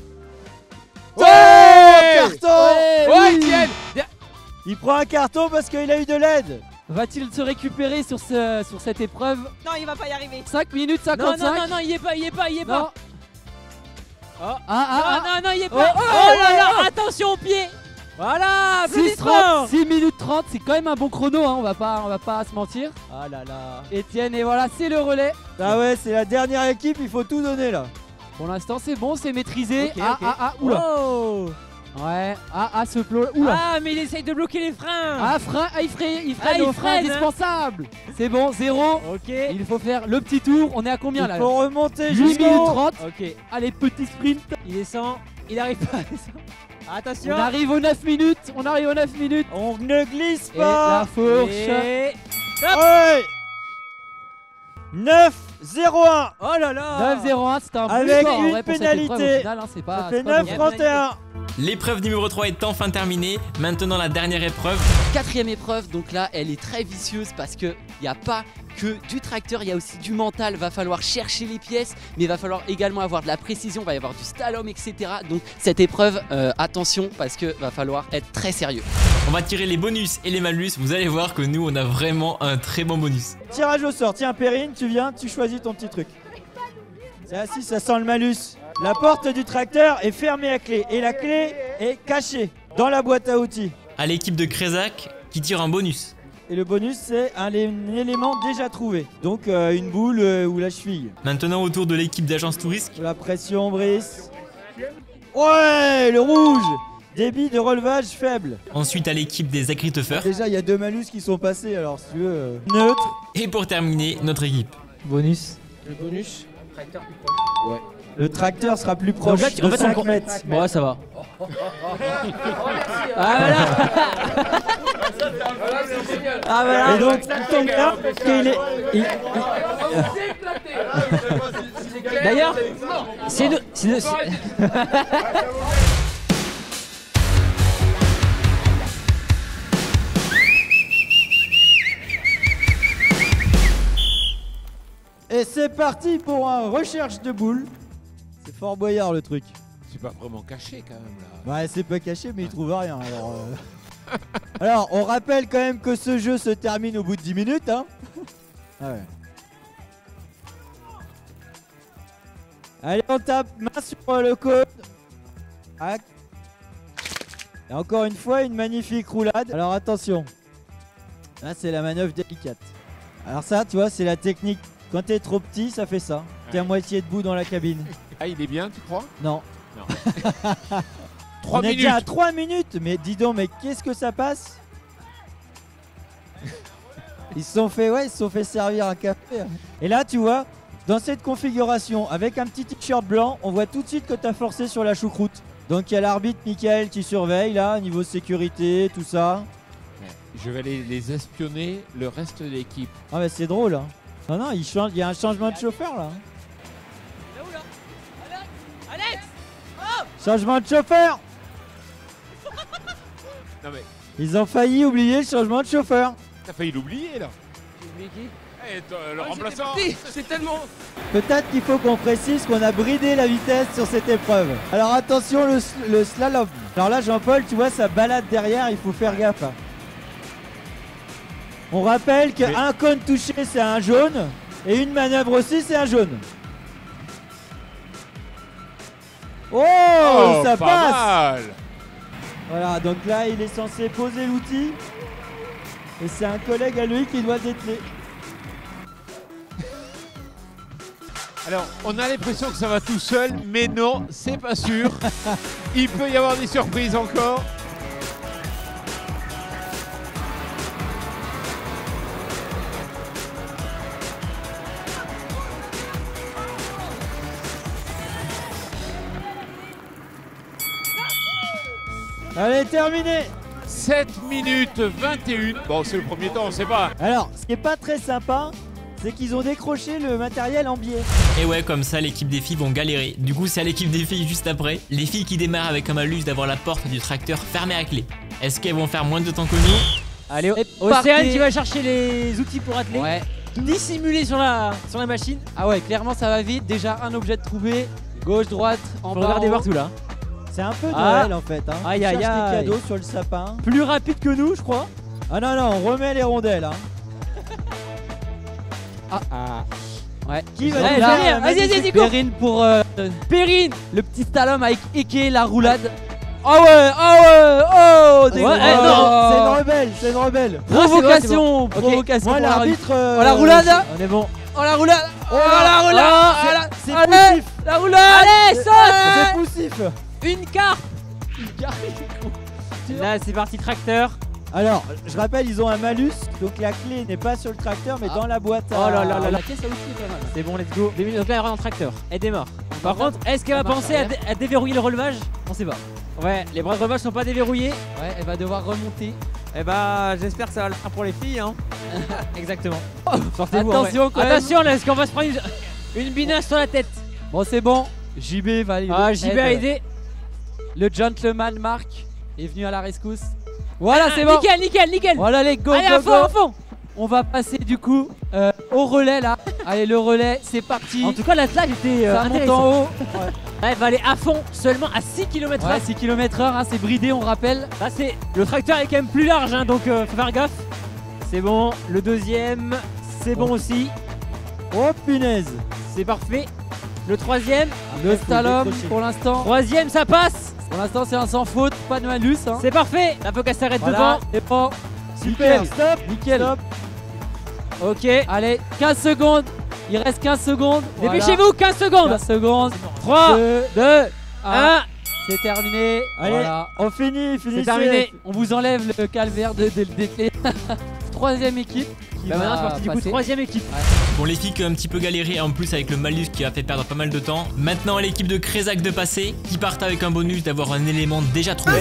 Ouais, carton. Ouais, Ouais, oui. Étienne. Il prend un carton parce qu'il a eu de l'aide. Va-t-il se récupérer sur cette épreuve? Non, il va pas y arriver. 5 minutes Non, 55. non, il y est pas, il y est pas, il y est Non. pas. Ah, Non, il y est Oh, pas. oh, Oh là oh, là, oh. attention au pied. Voilà, 6 minutes 30, c'est quand même un bon chrono, hein, on va pas se mentir. Ah là là. Etienne, et voilà, c'est le relais. Ah ouais, c'est la dernière équipe, il faut tout donner là. Pour l'instant, c'est bon, c'est maîtrisé. Ok, ok. Oula. Oh. Ouais, ce plot. Oula. Ah, mais il essaye de bloquer les freins. Frein, il freine Ah, il au frein freine, hein. indispensable. C'est bon, 0. Ok. Il faut faire le petit tour. On est à combien là? Il faut remonter 8 jusqu'au minutes 30. Ok. Allez, petit sprint. Il descend. Il arrive pas à descendre. Attention. On arrive aux 9 minutes. On ne glisse Et pas. la fourche. Et... Ouais. 9-0-1. Oh là là. 9-0-1, c'était un bon Avec score, en une vrai, pour cette pénalité. épreuve, au final, hein, c'est pas, Ça fait c'est pas 9-31. L'épreuve numéro 3 est enfin terminée. Maintenant, la dernière épreuve. Quatrième épreuve, donc là elle est très vicieuse parce que il n'y a pas que du tracteur, il y a aussi du mental, va falloir chercher les pièces, mais il va falloir également avoir de la précision, va y avoir du slalom, etc. Donc cette épreuve, attention parce que va falloir être très sérieux. On va tirer les bonus et les malus. Vous allez voir que nous, on a vraiment un très bon bonus. Tirage au sort, tiens Perrine, tu viens, tu choisis ton petit truc. C'est assis, ça sent le malus. La porte du tracteur est fermée à clé et la clé est cachée dans la boîte à outils. À l'équipe de Crézac qui tire un bonus. Et le bonus c'est un élément déjà trouvé. Donc une boule ou la cheville. Maintenant, autour de l'équipe d'Agence Touriste. La pression, Brice. Ouais, le rouge. Débit de relevage faible. Ensuite, à l'équipe des agriteuffeurs. Déjà, il y a 2 malus qui sont passés, alors si tu veux... Neutre. Et pour terminer, notre équipe. Bonus. Le bonus. Ouais. Le tracteur sera plus proche Donc là, de 5 mètres. Bon, ouais, ça va. Ah voilà. Ah voilà. Et donc, il tombe là, parce qu'il est... D'ailleurs, c'est nous. Et c'est parti pour un recherche de boules. C'est Fort Boyard le truc. C'est pas vraiment caché quand même là. Ouais, c'est pas caché, mais il trouve rien. Alors, on rappelle quand même que ce jeu se termine au bout de 10 minutes. Hein. Ah ouais. Allez, on tape main sur le code. Tac. Et encore une fois, une magnifique roulade. Alors attention. Là, c'est la manœuvre délicate. Alors ça, tu vois, c'est la technique. Quand t'es trop petit, ça fait ça. T'es à moitié debout dans la cabine. Ah, il est bien, tu crois? Non. Non. 3 minutes. On est déjà à 3 minutes. Mais dis donc, mais qu'est-ce que ça passe? Ils se sont fait servir un café. Et là, tu vois, dans cette configuration, avec un petit t-shirt blanc, on voit tout de suite que tu as forcé sur la choucroute. Donc il y a l'arbitre Michael qui surveille là, niveau sécurité, tout ça. Je vais aller les espionner, le reste de l'équipe. Ah mais c'est drôle. Hein. Non, non, il y a un changement de chauffeur là. Alex, Changement de chauffeur. Non mais... Ils ont failli oublier le changement de chauffeur. T'as failli l'oublier là. J'ai oublié qui? Le remplaçant. C'est tellement... Peut-être qu'il faut qu'on précise qu'on a bridé la vitesse sur cette épreuve. Alors attention le slalom. Alors là Jean-Paul, tu vois, ça balade derrière, il faut faire gaffe. On rappelle qu'un cône touché c'est un jaune et une manœuvre aussi c'est un jaune. Oh, ça pas passe mal. Voilà, donc là il est censé poser l'outil et c'est un collègue à lui qui doit dételer. Alors, on a l'impression que ça va tout seul, mais non, c'est pas sûr. Il peut y avoir des surprises encore. Allez, terminé. 7 minutes 21. Bon, c'est le premier temps, on sait pas. Alors, ce qui est pas très sympa, c'est qu'ils ont décroché le matériel en biais. Et ouais, comme ça, l'équipe des filles vont galérer. Du coup, c'est à l'équipe des filles juste après. Les filles qui démarrent avec un malus d'avoir la porte du tracteur fermée à clé. Est-ce qu'elles vont faire moins de temps que nous? Allez, Océane qui va chercher les outils pour atteler. Ouais. Dissimulé sur la machine. Ah ouais, clairement ça va vite. Déjà un objet de trouvé. Gauche, droite, en bas. Regardez partout là. C'est un peu Noël en fait. Hein. Aïe aïe aïe. Des cadeaux sur le sapin. Plus rapide que nous, je crois. Ah non, non, on remet les rondelles. Hein. Ouais. Qui va venir? Vas-y, Perrine pour Perrine, le petit slalom avec Eke, la roulade. Ah ouais, oh c'est une rebelle, c'est une rebelle. Provocation, bon. provocation. Moi l'arbitre. Oh la roulade. On est bon. Oh la roulade. Oh la roulade. C'est poussif. La roulade. Allez, saute. C'est poussif. Une carte. Là, c'est parti tracteur. Alors, je rappelle, ils ont un malus, donc la clé n'est pas sur le tracteur, mais dans la boîte. Oh là là là, la caisse a aussi pas mal. C'est bon, let's go. Donc là, elle rentre en tracteur. Elle démarre. Par contre, est-ce qu'elle va penser à déverrouiller le relevage? On sait pas. Ouais, les bras de relevage sont pas déverrouillés. Ouais, elle va devoir remonter. Eh bah, j'espère que ça va le faire pour les filles. Hein. Exactement. Sortez-vous. Attention, quand même. Attention, là, est-ce qu'on va se prendre une binasse sur la tête? Bon, c'est bon. JB va aider. Ah, JB a aidé. Le gentleman Marc est venu à la rescousse. Voilà, c'est bon. Nickel. Voilà les go. Allez, go, à fond. On va passer du coup au relais là. Allez, le relais, c'est parti. En tout cas, l'attelage était ça monte en haut. Ouais, elle va aller à fond, seulement à 6 km/h. Ouais, 6 km/h, hein, c'est bridé, on rappelle. Là, c'est le tracteur est quand même plus large, hein, donc faut faire gaffe. C'est bon. Le deuxième, c'est bon aussi. Oh punaise. C'est parfait. Le troisième, le slalom pour l'instant. Troisième, ça passe. Pour l'instant, c'est un sans faute, pas de malus. Hein. C'est parfait. La faut qu'elle s'arrête voilà. devant. Et bon. Super. Stop. Nickel. Stop. Ok. Allez, 15 secondes. Il reste 15 secondes. Dépêchez-vous, 15 secondes. 15 secondes. 3, 2, 1. C'est terminé. Allez, voilà. on finit. C'est terminé. On vous enlève le calvaire de déclé. Troisième équipe. Bah maintenant c'est parti du coup, troisième équipe. Ouais. Bon, les filles qui ont un petit peu galéré en plus avec le malus qui a fait perdre pas mal de temps. Maintenant l'équipe de Crézac de passer, qui partent avec un bonus d'avoir un élément déjà trouvé.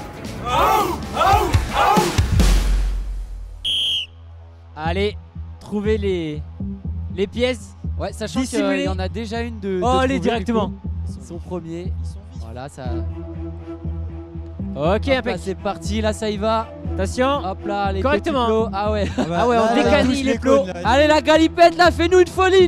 Allez, trouvez les pièces. Ouais, sachant qu'il y en a déjà une de. Oh, allez directement. Ils sont premiers. Voilà, ça. Ok, là, c'est parti, là ça y va. Attention. Hop là, les correctement. plots. Ah ouais. Ah ouais, on décanille les plots. Allez la galipette là, fais-nous une folie,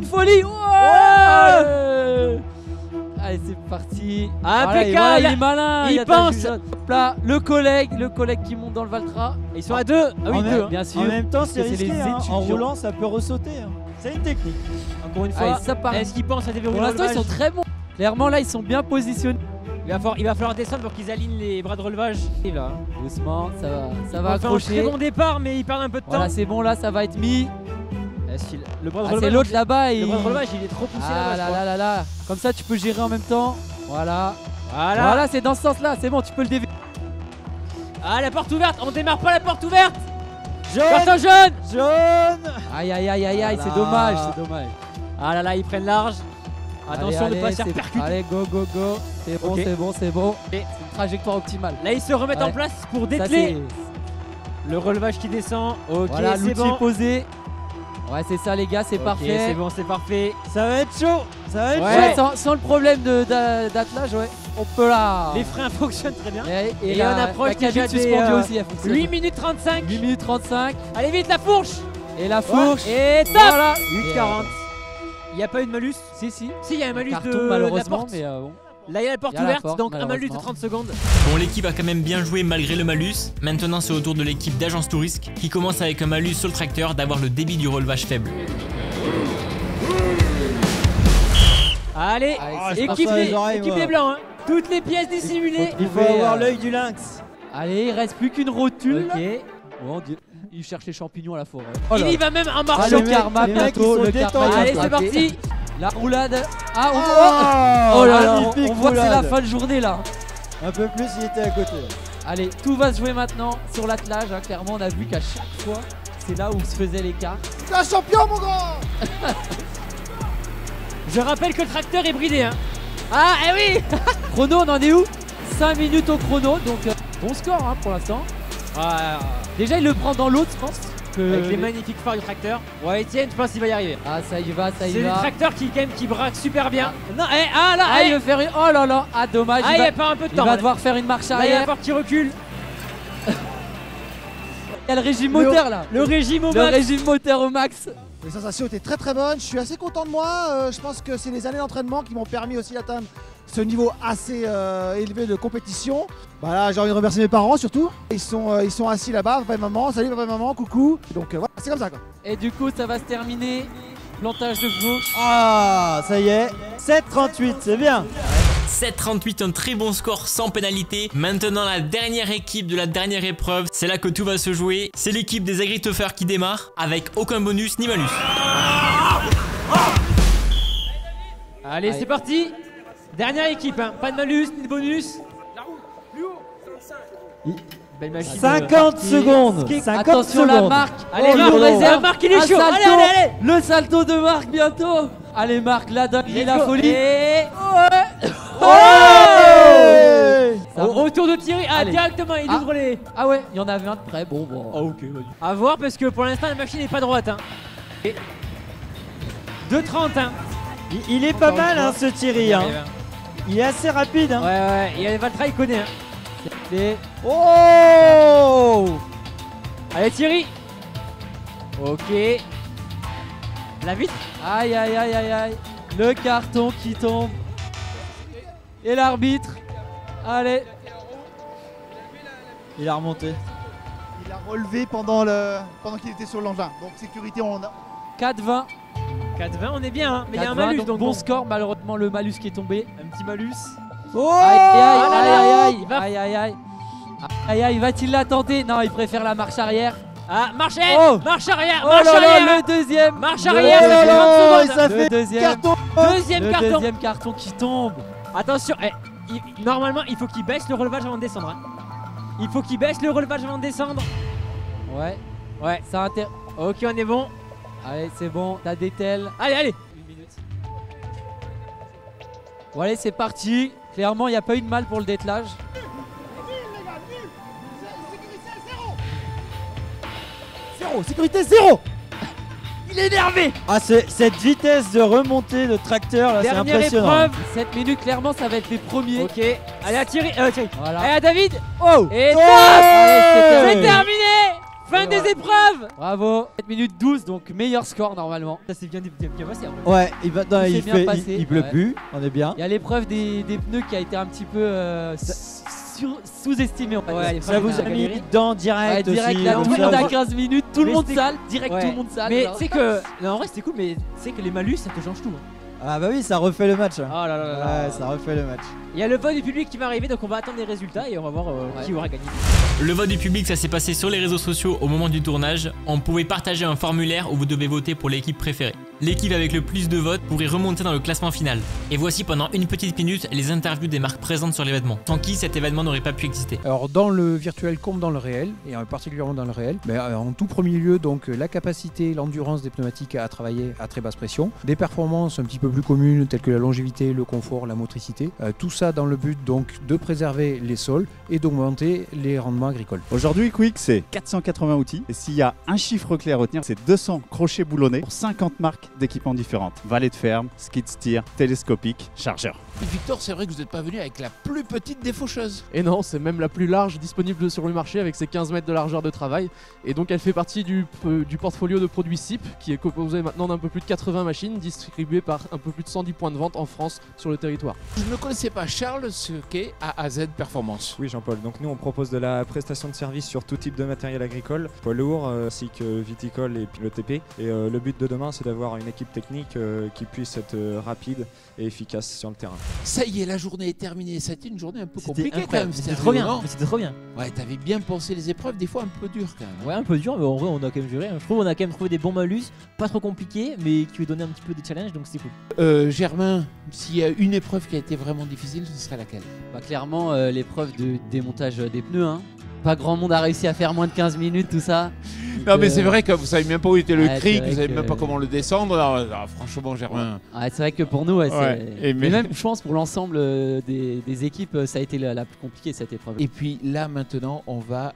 Allez, c'est parti. Impeccable. Voilà, il est malin. Il pense. Hop là, le collègue qui monte dans le Valtra. Ils sont à deux. Ah oui, deux, bien sûr. En même temps, c'est risqué. les Hein. En roulant, ça peut ressauter. Hein. C'est une technique. Encore une fois. Est-ce qu'ils pensent à déverrouiller? Pour l'instant, ils sont très bons. Clairement, là, ils sont bien positionnés. Il va falloir descendre pour qu'ils alignent les bras de relevage. Là. Doucement, ça va accrocher. Un très bon départ, mais ils perdent un peu de temps. Voilà, c'est bon, là, ça va être mis. Le bras de c'est relevage, l'autre là-bas. Le bras de relevage, il est trop poussé Ah là-bas. là. Comme ça, tu peux gérer en même temps. Voilà. Voilà, c'est dans ce sens-là. C'est bon, tu peux le dévier. Ah, la porte ouverte. On démarre pas la porte ouverte. Jaune. Carton jaune. Jaune. Aïe, c'est dommage, c'est dommage. Ah là là, ils prennent large. Attention de ne pas se faire percuter. Allez, go. C'est bon, Ok. c'est bon. C'est une trajectoire optimale. Là, ils se remettent en place pour dételer. Le relevage qui descend. Ok, voilà, c'est l'outil bon. est posé. Ouais, c'est ça, les gars, c'est parfait. C'est bon, c'est parfait. Ça va être chaud. Ça va être Ouais, chaud. sans le problème d'attelage, ouais. On peut là. Les freins fonctionnent très bien. Et on approche la cabine déjà des suspendue aussi, elle fonctionne. 8 minutes 35. 8 minutes 35. Allez vite, la fourche. Et la fourche. Et top. Voilà. 8,40. Il n'y a pas eu de malus? Si. Si, il y a un malus Carton, de la malheureusement, porte. mais bon. Là, il y a la porte Il y a la ouverte, porte, donc un malus de malheureusement. 30 secondes. Bon, l'équipe a quand même bien joué malgré le malus. Maintenant, c'est au tour de l'équipe d'Agence Tourisque qui commence avec un malus sur le tracteur d'avoir le débit du relevage faible. Allez, équipe des blancs, hein. Toutes les pièces dissimulées. Il faut avoir l'œil du lynx. Allez, il reste plus qu'une rotule. Ok. Oh Dieu. Il cherche les champignons à la forêt. Il y va même en marchant. Le karma bientôt, le karma. Allez, c'est parti. La roulade. Oh là là, magnifique on voit que c'est la roulade. fin de journée là. Un peu plus, il était à côté. Allez, tout va se jouer maintenant sur l'attelage. Hein. Clairement, on a vu qu'à chaque fois, c'est là où se faisait l'écart. C'est un champion, mon grand. Je rappelle que le tracteur est bridé, hein. Ah, eh oui. Chrono, on en est où? 5 minutes au chrono, donc bon score hein, pour l'instant. Déjà, il le prend dans l'autre, je pense. Avec les magnifiques phares du tracteur. Ouais, Etienne, je pense qu'il va y arriver. Ah, ça y va, ça y va. C'est le tracteur qui, quand même, qui braque super bien. Non, là, Ah, il veut faire une. Oh là là, ah, dommage. Ah, il y a pas un peu de temps. Il va devoir faire une marche Là, il y a la arrière. porte qui recule. Il y a le régime moteur là. Le régime au Le max. régime moteur au max. Les sensations étaient très bonnes, je suis assez content de moi, je pense que c'est les années d'entraînement qui m'ont permis aussi d'atteindre ce niveau assez élevé de compétition. Bah là, j'ai envie de remercier mes parents surtout, ils sont assis là-bas, papa et maman, salut papa et maman, coucou, donc voilà, c'est comme ça quoi. Et du coup, ça va se terminer. Plantage de fourche. Ah, ça y est. 7,38, c'est bien. 7,38, un très bon score sans pénalité. Maintenant, la dernière équipe de la dernière épreuve, c'est là que tout va se jouer. C'est l'équipe des agrituffeurs qui démarre avec aucun bonus ni malus. Allez, c'est parti. Dernière équipe, hein. Pas de malus ni de bonus. Belle machine. 50 secondes. 50 Attention secondes. la marque. Allez, Oh, Marc, le réserve. Marc, il est Un chaud. salto. Allez. Le salto de Marc bientôt. Allez Marc, la dingue et la folie. Et... Autour de Thierry. Ah, Allez. directement, il ouvre les... Ah ouais, il y en avait un de près. Bon. Ah, ok, vas-y. À voir parce que pour l'instant, la machine n'est pas droite. Hein. 2,30. Hein. Il est pas mal, hein, ce Thierry. Hein. Il est assez rapide. Hein. Ouais. Et Valtra, il connaît. Hein. Oh! Allez, Thierry. Ok. La vitre. Aïe. Le carton qui tombe. Et l'arbitre. Allez. Il a remonté. Il a relevé pendant qu'il était sur l'engin, donc sécurité on a... 4,20. 4,20, on est bien, hein. Mais il y a un malus, donc bon score. Malheureusement, le malus qui est tombé. Un petit malus. Oh! Aïe, va-t-il la tenter? Non, il préfère la marche arrière. Ah, marche arrière. Oh. Marche arrière. Oh Marche là là, arrière. le deuxième. Marche arrière, Oh là ça fait 20 là, secondes. ça Le fait deuxième carton. Deuxième Le carton. deuxième carton qui tombe. Attention, normalement, il faut qu'il baisse le relevage avant de descendre. Hein. Il faut qu'il baisse le relevage avant de descendre. Ouais, ça Ok, on est bon. Allez, c'est bon, t'as des tels. Allez. Bon, allez, c'est parti. Clairement, il n'y a pas eu de mal pour le dételage. Sécurité zéro. Il est énervé. Ah, cette vitesse de remontée de tracteur, là, c'est Dernière impressionnant. épreuve. 7 minutes, clairement, ça va être les premiers. Ok. Allez, à Thierry. Voilà. Allez, à David. Oh! Et top. Allez, C'est terminé. Fin des épreuves. Bravo. 7 minutes 12, donc meilleur score normalement. Ça s'est bien passé. Ouais, il s'est bien passé, il pleut ouais. plus, on est bien. Il y a l'épreuve des pneus qui a été un petit peu sous-estimé. Ouais, Ça vous a mis dedans direct direct, aussi. là, donc tout le ça monde à vous- 15 minutes, tout le Mais monde c'était- sale, direct Ouais. tout le monde sale. Mais genre. c'est que. Non, en vrai, c'était cool, mais c'est que les malus, ça te change tout. Hein. Ah bah oui, ça refait le match. Oh là là là là. Ouais, ça refait le match. Il y a le vote du public qui va arriver, donc on va attendre les résultats et on va voir qui aura gagné. Le vote du public, ça s'est passé sur les réseaux sociaux au moment du tournage. On pouvait partager un formulaire où vous devez voter pour l'équipe préférée. L'équipe avec le plus de votes pourrait remonter dans le classement final. Et voici pendant une petite minute les interviews des marques présentes sur l'événement, sans qui cet événement n'aurait pas pu exister. Alors dans le virtuel comme dans le réel, et particulièrement dans le réel, en tout premier lieu donc la capacité, l'endurance des pneumatiques à travailler à très basse pression, des performances un petit peu plus communes telles que la longévité, le confort, la motricité, tout ça dans le but donc de préserver les sols et d'augmenter les rendements agricoles. Aujourd'hui Quick c'est 480 outils et s'il y a un chiffre clé à retenir c'est 200 crochets boulonnés pour 50 marques d'équipements différentes. Valet de ferme, skid steer, télescopique, chargeur. Victor, c'est vrai que vous n'êtes pas venu avec la plus petite des faucheuses. Et non, c'est même la plus large disponible sur le marché avec ses 15 mètres de largeur de travail. Et donc elle fait partie du portfolio de produits SIP qui est composé maintenant d'un peu plus de 80 machines distribuées par un peu plus de 110 points de vente en France sur le territoire. Je ne connaissais pas, Charles, ce qu'est AAZ Performance. Oui Jean-Paul, donc nous on propose de la prestation de service sur tout type de matériel agricole, poids lourd ainsi que viticole et puis le TP. Et le but de demain c'est d'avoir une équipe technique qui puisse être rapide et efficace sur le terrain. Ça y est, la journée est terminée. Ça a été une journée un peu compliquée quand même. C'était trop bien. C'était trop bien. Ouais, t'avais bien pensé les épreuves, des fois un peu dures quand même. Ouais, un peu dur, mais en vrai, on a quand même géré. Je trouve qu'on a quand même trouvé des bons malus, pas trop compliqués, mais qui lui donnaient un petit peu des challenges, donc c'était cool. Germain, s'il y a une épreuve qui a été vraiment difficile, ce serait laquelle? Bah, clairement, l'épreuve de démontage des pneus. Hein. Pas grand monde a réussi à faire moins de 15 minutes, tout ça. Non, mais c'est vrai que vous savez même pas où était le cric, vous savez que... même pas comment le descendre. Alors, franchement, Germain. Ouais, c'est vrai que pour nous, mais même je pense pour l'ensemble des équipes, ça a été la plus compliquée cette épreuve. Et puis là, maintenant, on va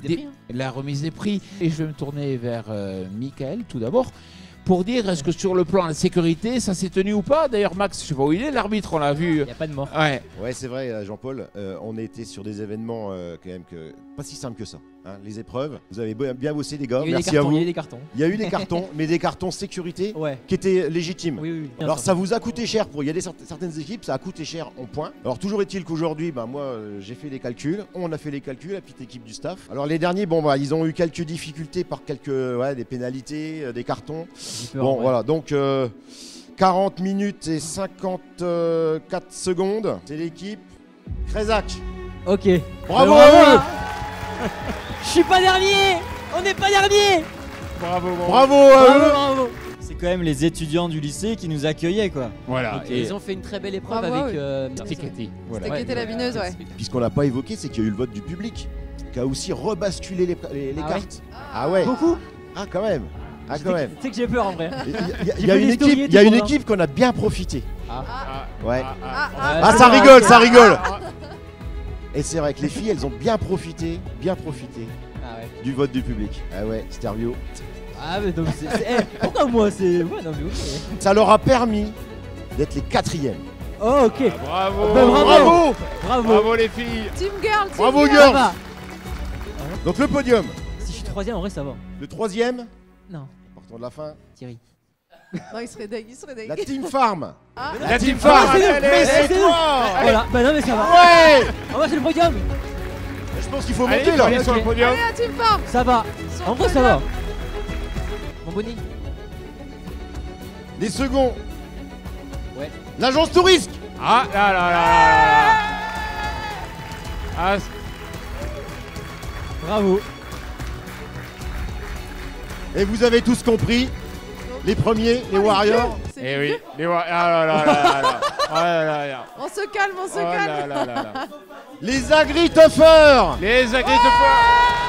la remise des prix. Et je vais me tourner vers Michael tout d'abord. Pour dire, est-ce que sur le plan de la sécurité, ça s'est tenu ou pas? D'ailleurs, Max, je sais pas où il est, l'arbitre, on l'a vu. Il n'y a pas de mort. Ouais, c'est vrai, Jean-Paul. On a été sur des événements quand même pas si simples que ça. Hein. Les épreuves, vous avez bien bossé, les gars. Merci à vous. Il y a eu des cartons. Il y a eu des cartons, mais des cartons sécurité qui étaient légitimes. Oui, alors, ça vous a coûté cher. Il y a certaines équipes, ça a coûté cher en points. Alors, toujours est-il qu'aujourd'hui, moi, j'ai fait les calculs. On a fait les calculs, la petite équipe du staff. Alors, les derniers, ils ont eu quelques difficultés par des pénalités, des cartons. Bon, voilà, donc 40 minutes et 54 secondes. C'est l'équipe Crézac. Ok. Bravo à eux. Je suis pas dernier. On n'est pas dernier. Bravo à eux. Bravo. C'est quand même les étudiants du lycée qui nous accueillaient quoi. Voilà. Et ils ont fait une très belle épreuve avec Tekete. Tekete la vineuse, ouais. Puis ce qu'on n'a pas évoqué, c'est qu'il y a eu le vote du public qui a aussi rebasculé les cartes. Ah ouais. Beaucoup. Ah quand même. Ah quand même. Tu sais que j'ai peur en vrai. Il y a une équipe qu'on a bien profité. Ouais. Ah, ça rigole, ça rigole. Et c'est vrai que les filles, elles ont bien profité du vote du public. Ah ouais, Stervio. Ah mais donc pourquoi moi c'est... Ouais, non, mais okay. Ça leur a permis d'être les 4e. Oh ok. Bravo. Bravo les filles. Team Girl. Bravo girls. Donc le podium. Si je suis 3e en vrai ça va. Le 3e. Non. Partons de la fin. Thierry. Non, il serait deg. La Team Farm. La Team Farm. Mais c'est toi. Voilà, bah non mais ça va. Ouais. En vrai c'est le podium. Je pense qu'il faut monter là. Sur le podium. Allez, la Team Farm. Ça va. En vrai ça va. Mon bonnet. Les seconds. Ouais. L'agence Tourisque. Ah là. Ah. Bravo. Et vous avez tous compris. Les premiers, les Warriors. Eh oui, les Warriors. Ah là. On se calme, on se calme. Les Agri-Tuffers. Les Agri-Tuffers.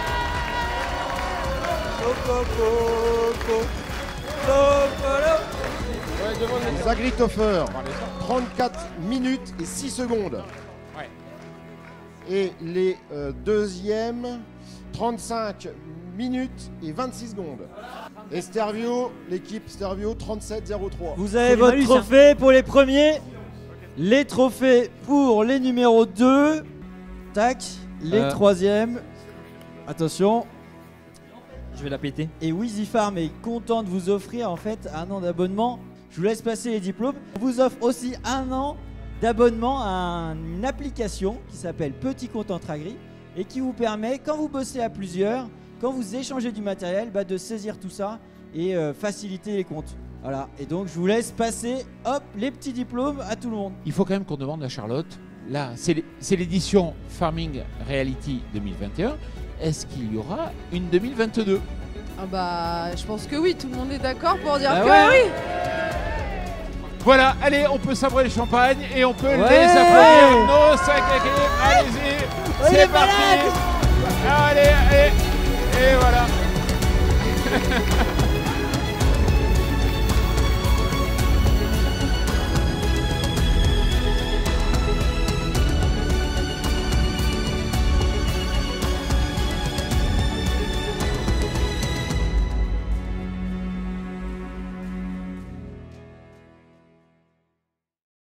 Les Agri-Tuffers. 34 minutes et 6 secondes. Ouais. Et les deuxièmes, 35 minutes et 26 secondes. Et Stervio, l'équipe Stervio, 37-03. Vous avez votre trophée pour les premiers. Les trophées pour les numéros 2. Tac. Les 3e. Attention. Je vais la péter. Et Wheezy Farm est content de vous offrir en fait un an d'abonnement. Je vous laisse passer les diplômes. On vous offre aussi un an d'abonnement à une application qui s'appelle Petit Compte Entre Agri et qui vous permet, quand vous bossez à plusieurs, quand vous échangez du matériel, de saisir tout ça et faciliter les comptes. Voilà, et donc je vous laisse passer, hop, les petits diplômes à tout le monde. Il faut quand même qu'on demande à Charlotte, là, c'est l'édition Farming Reality 2021, est-ce qu'il y aura une 2022? Ah bah, je pense que oui, tout le monde est d'accord pour dire Bah que ouais. oui. Voilà, allez, on peut sabrer le champagne et on peut les applaudir. Nos 5 équipes, allez-y, c'est parti. Allez, et voilà.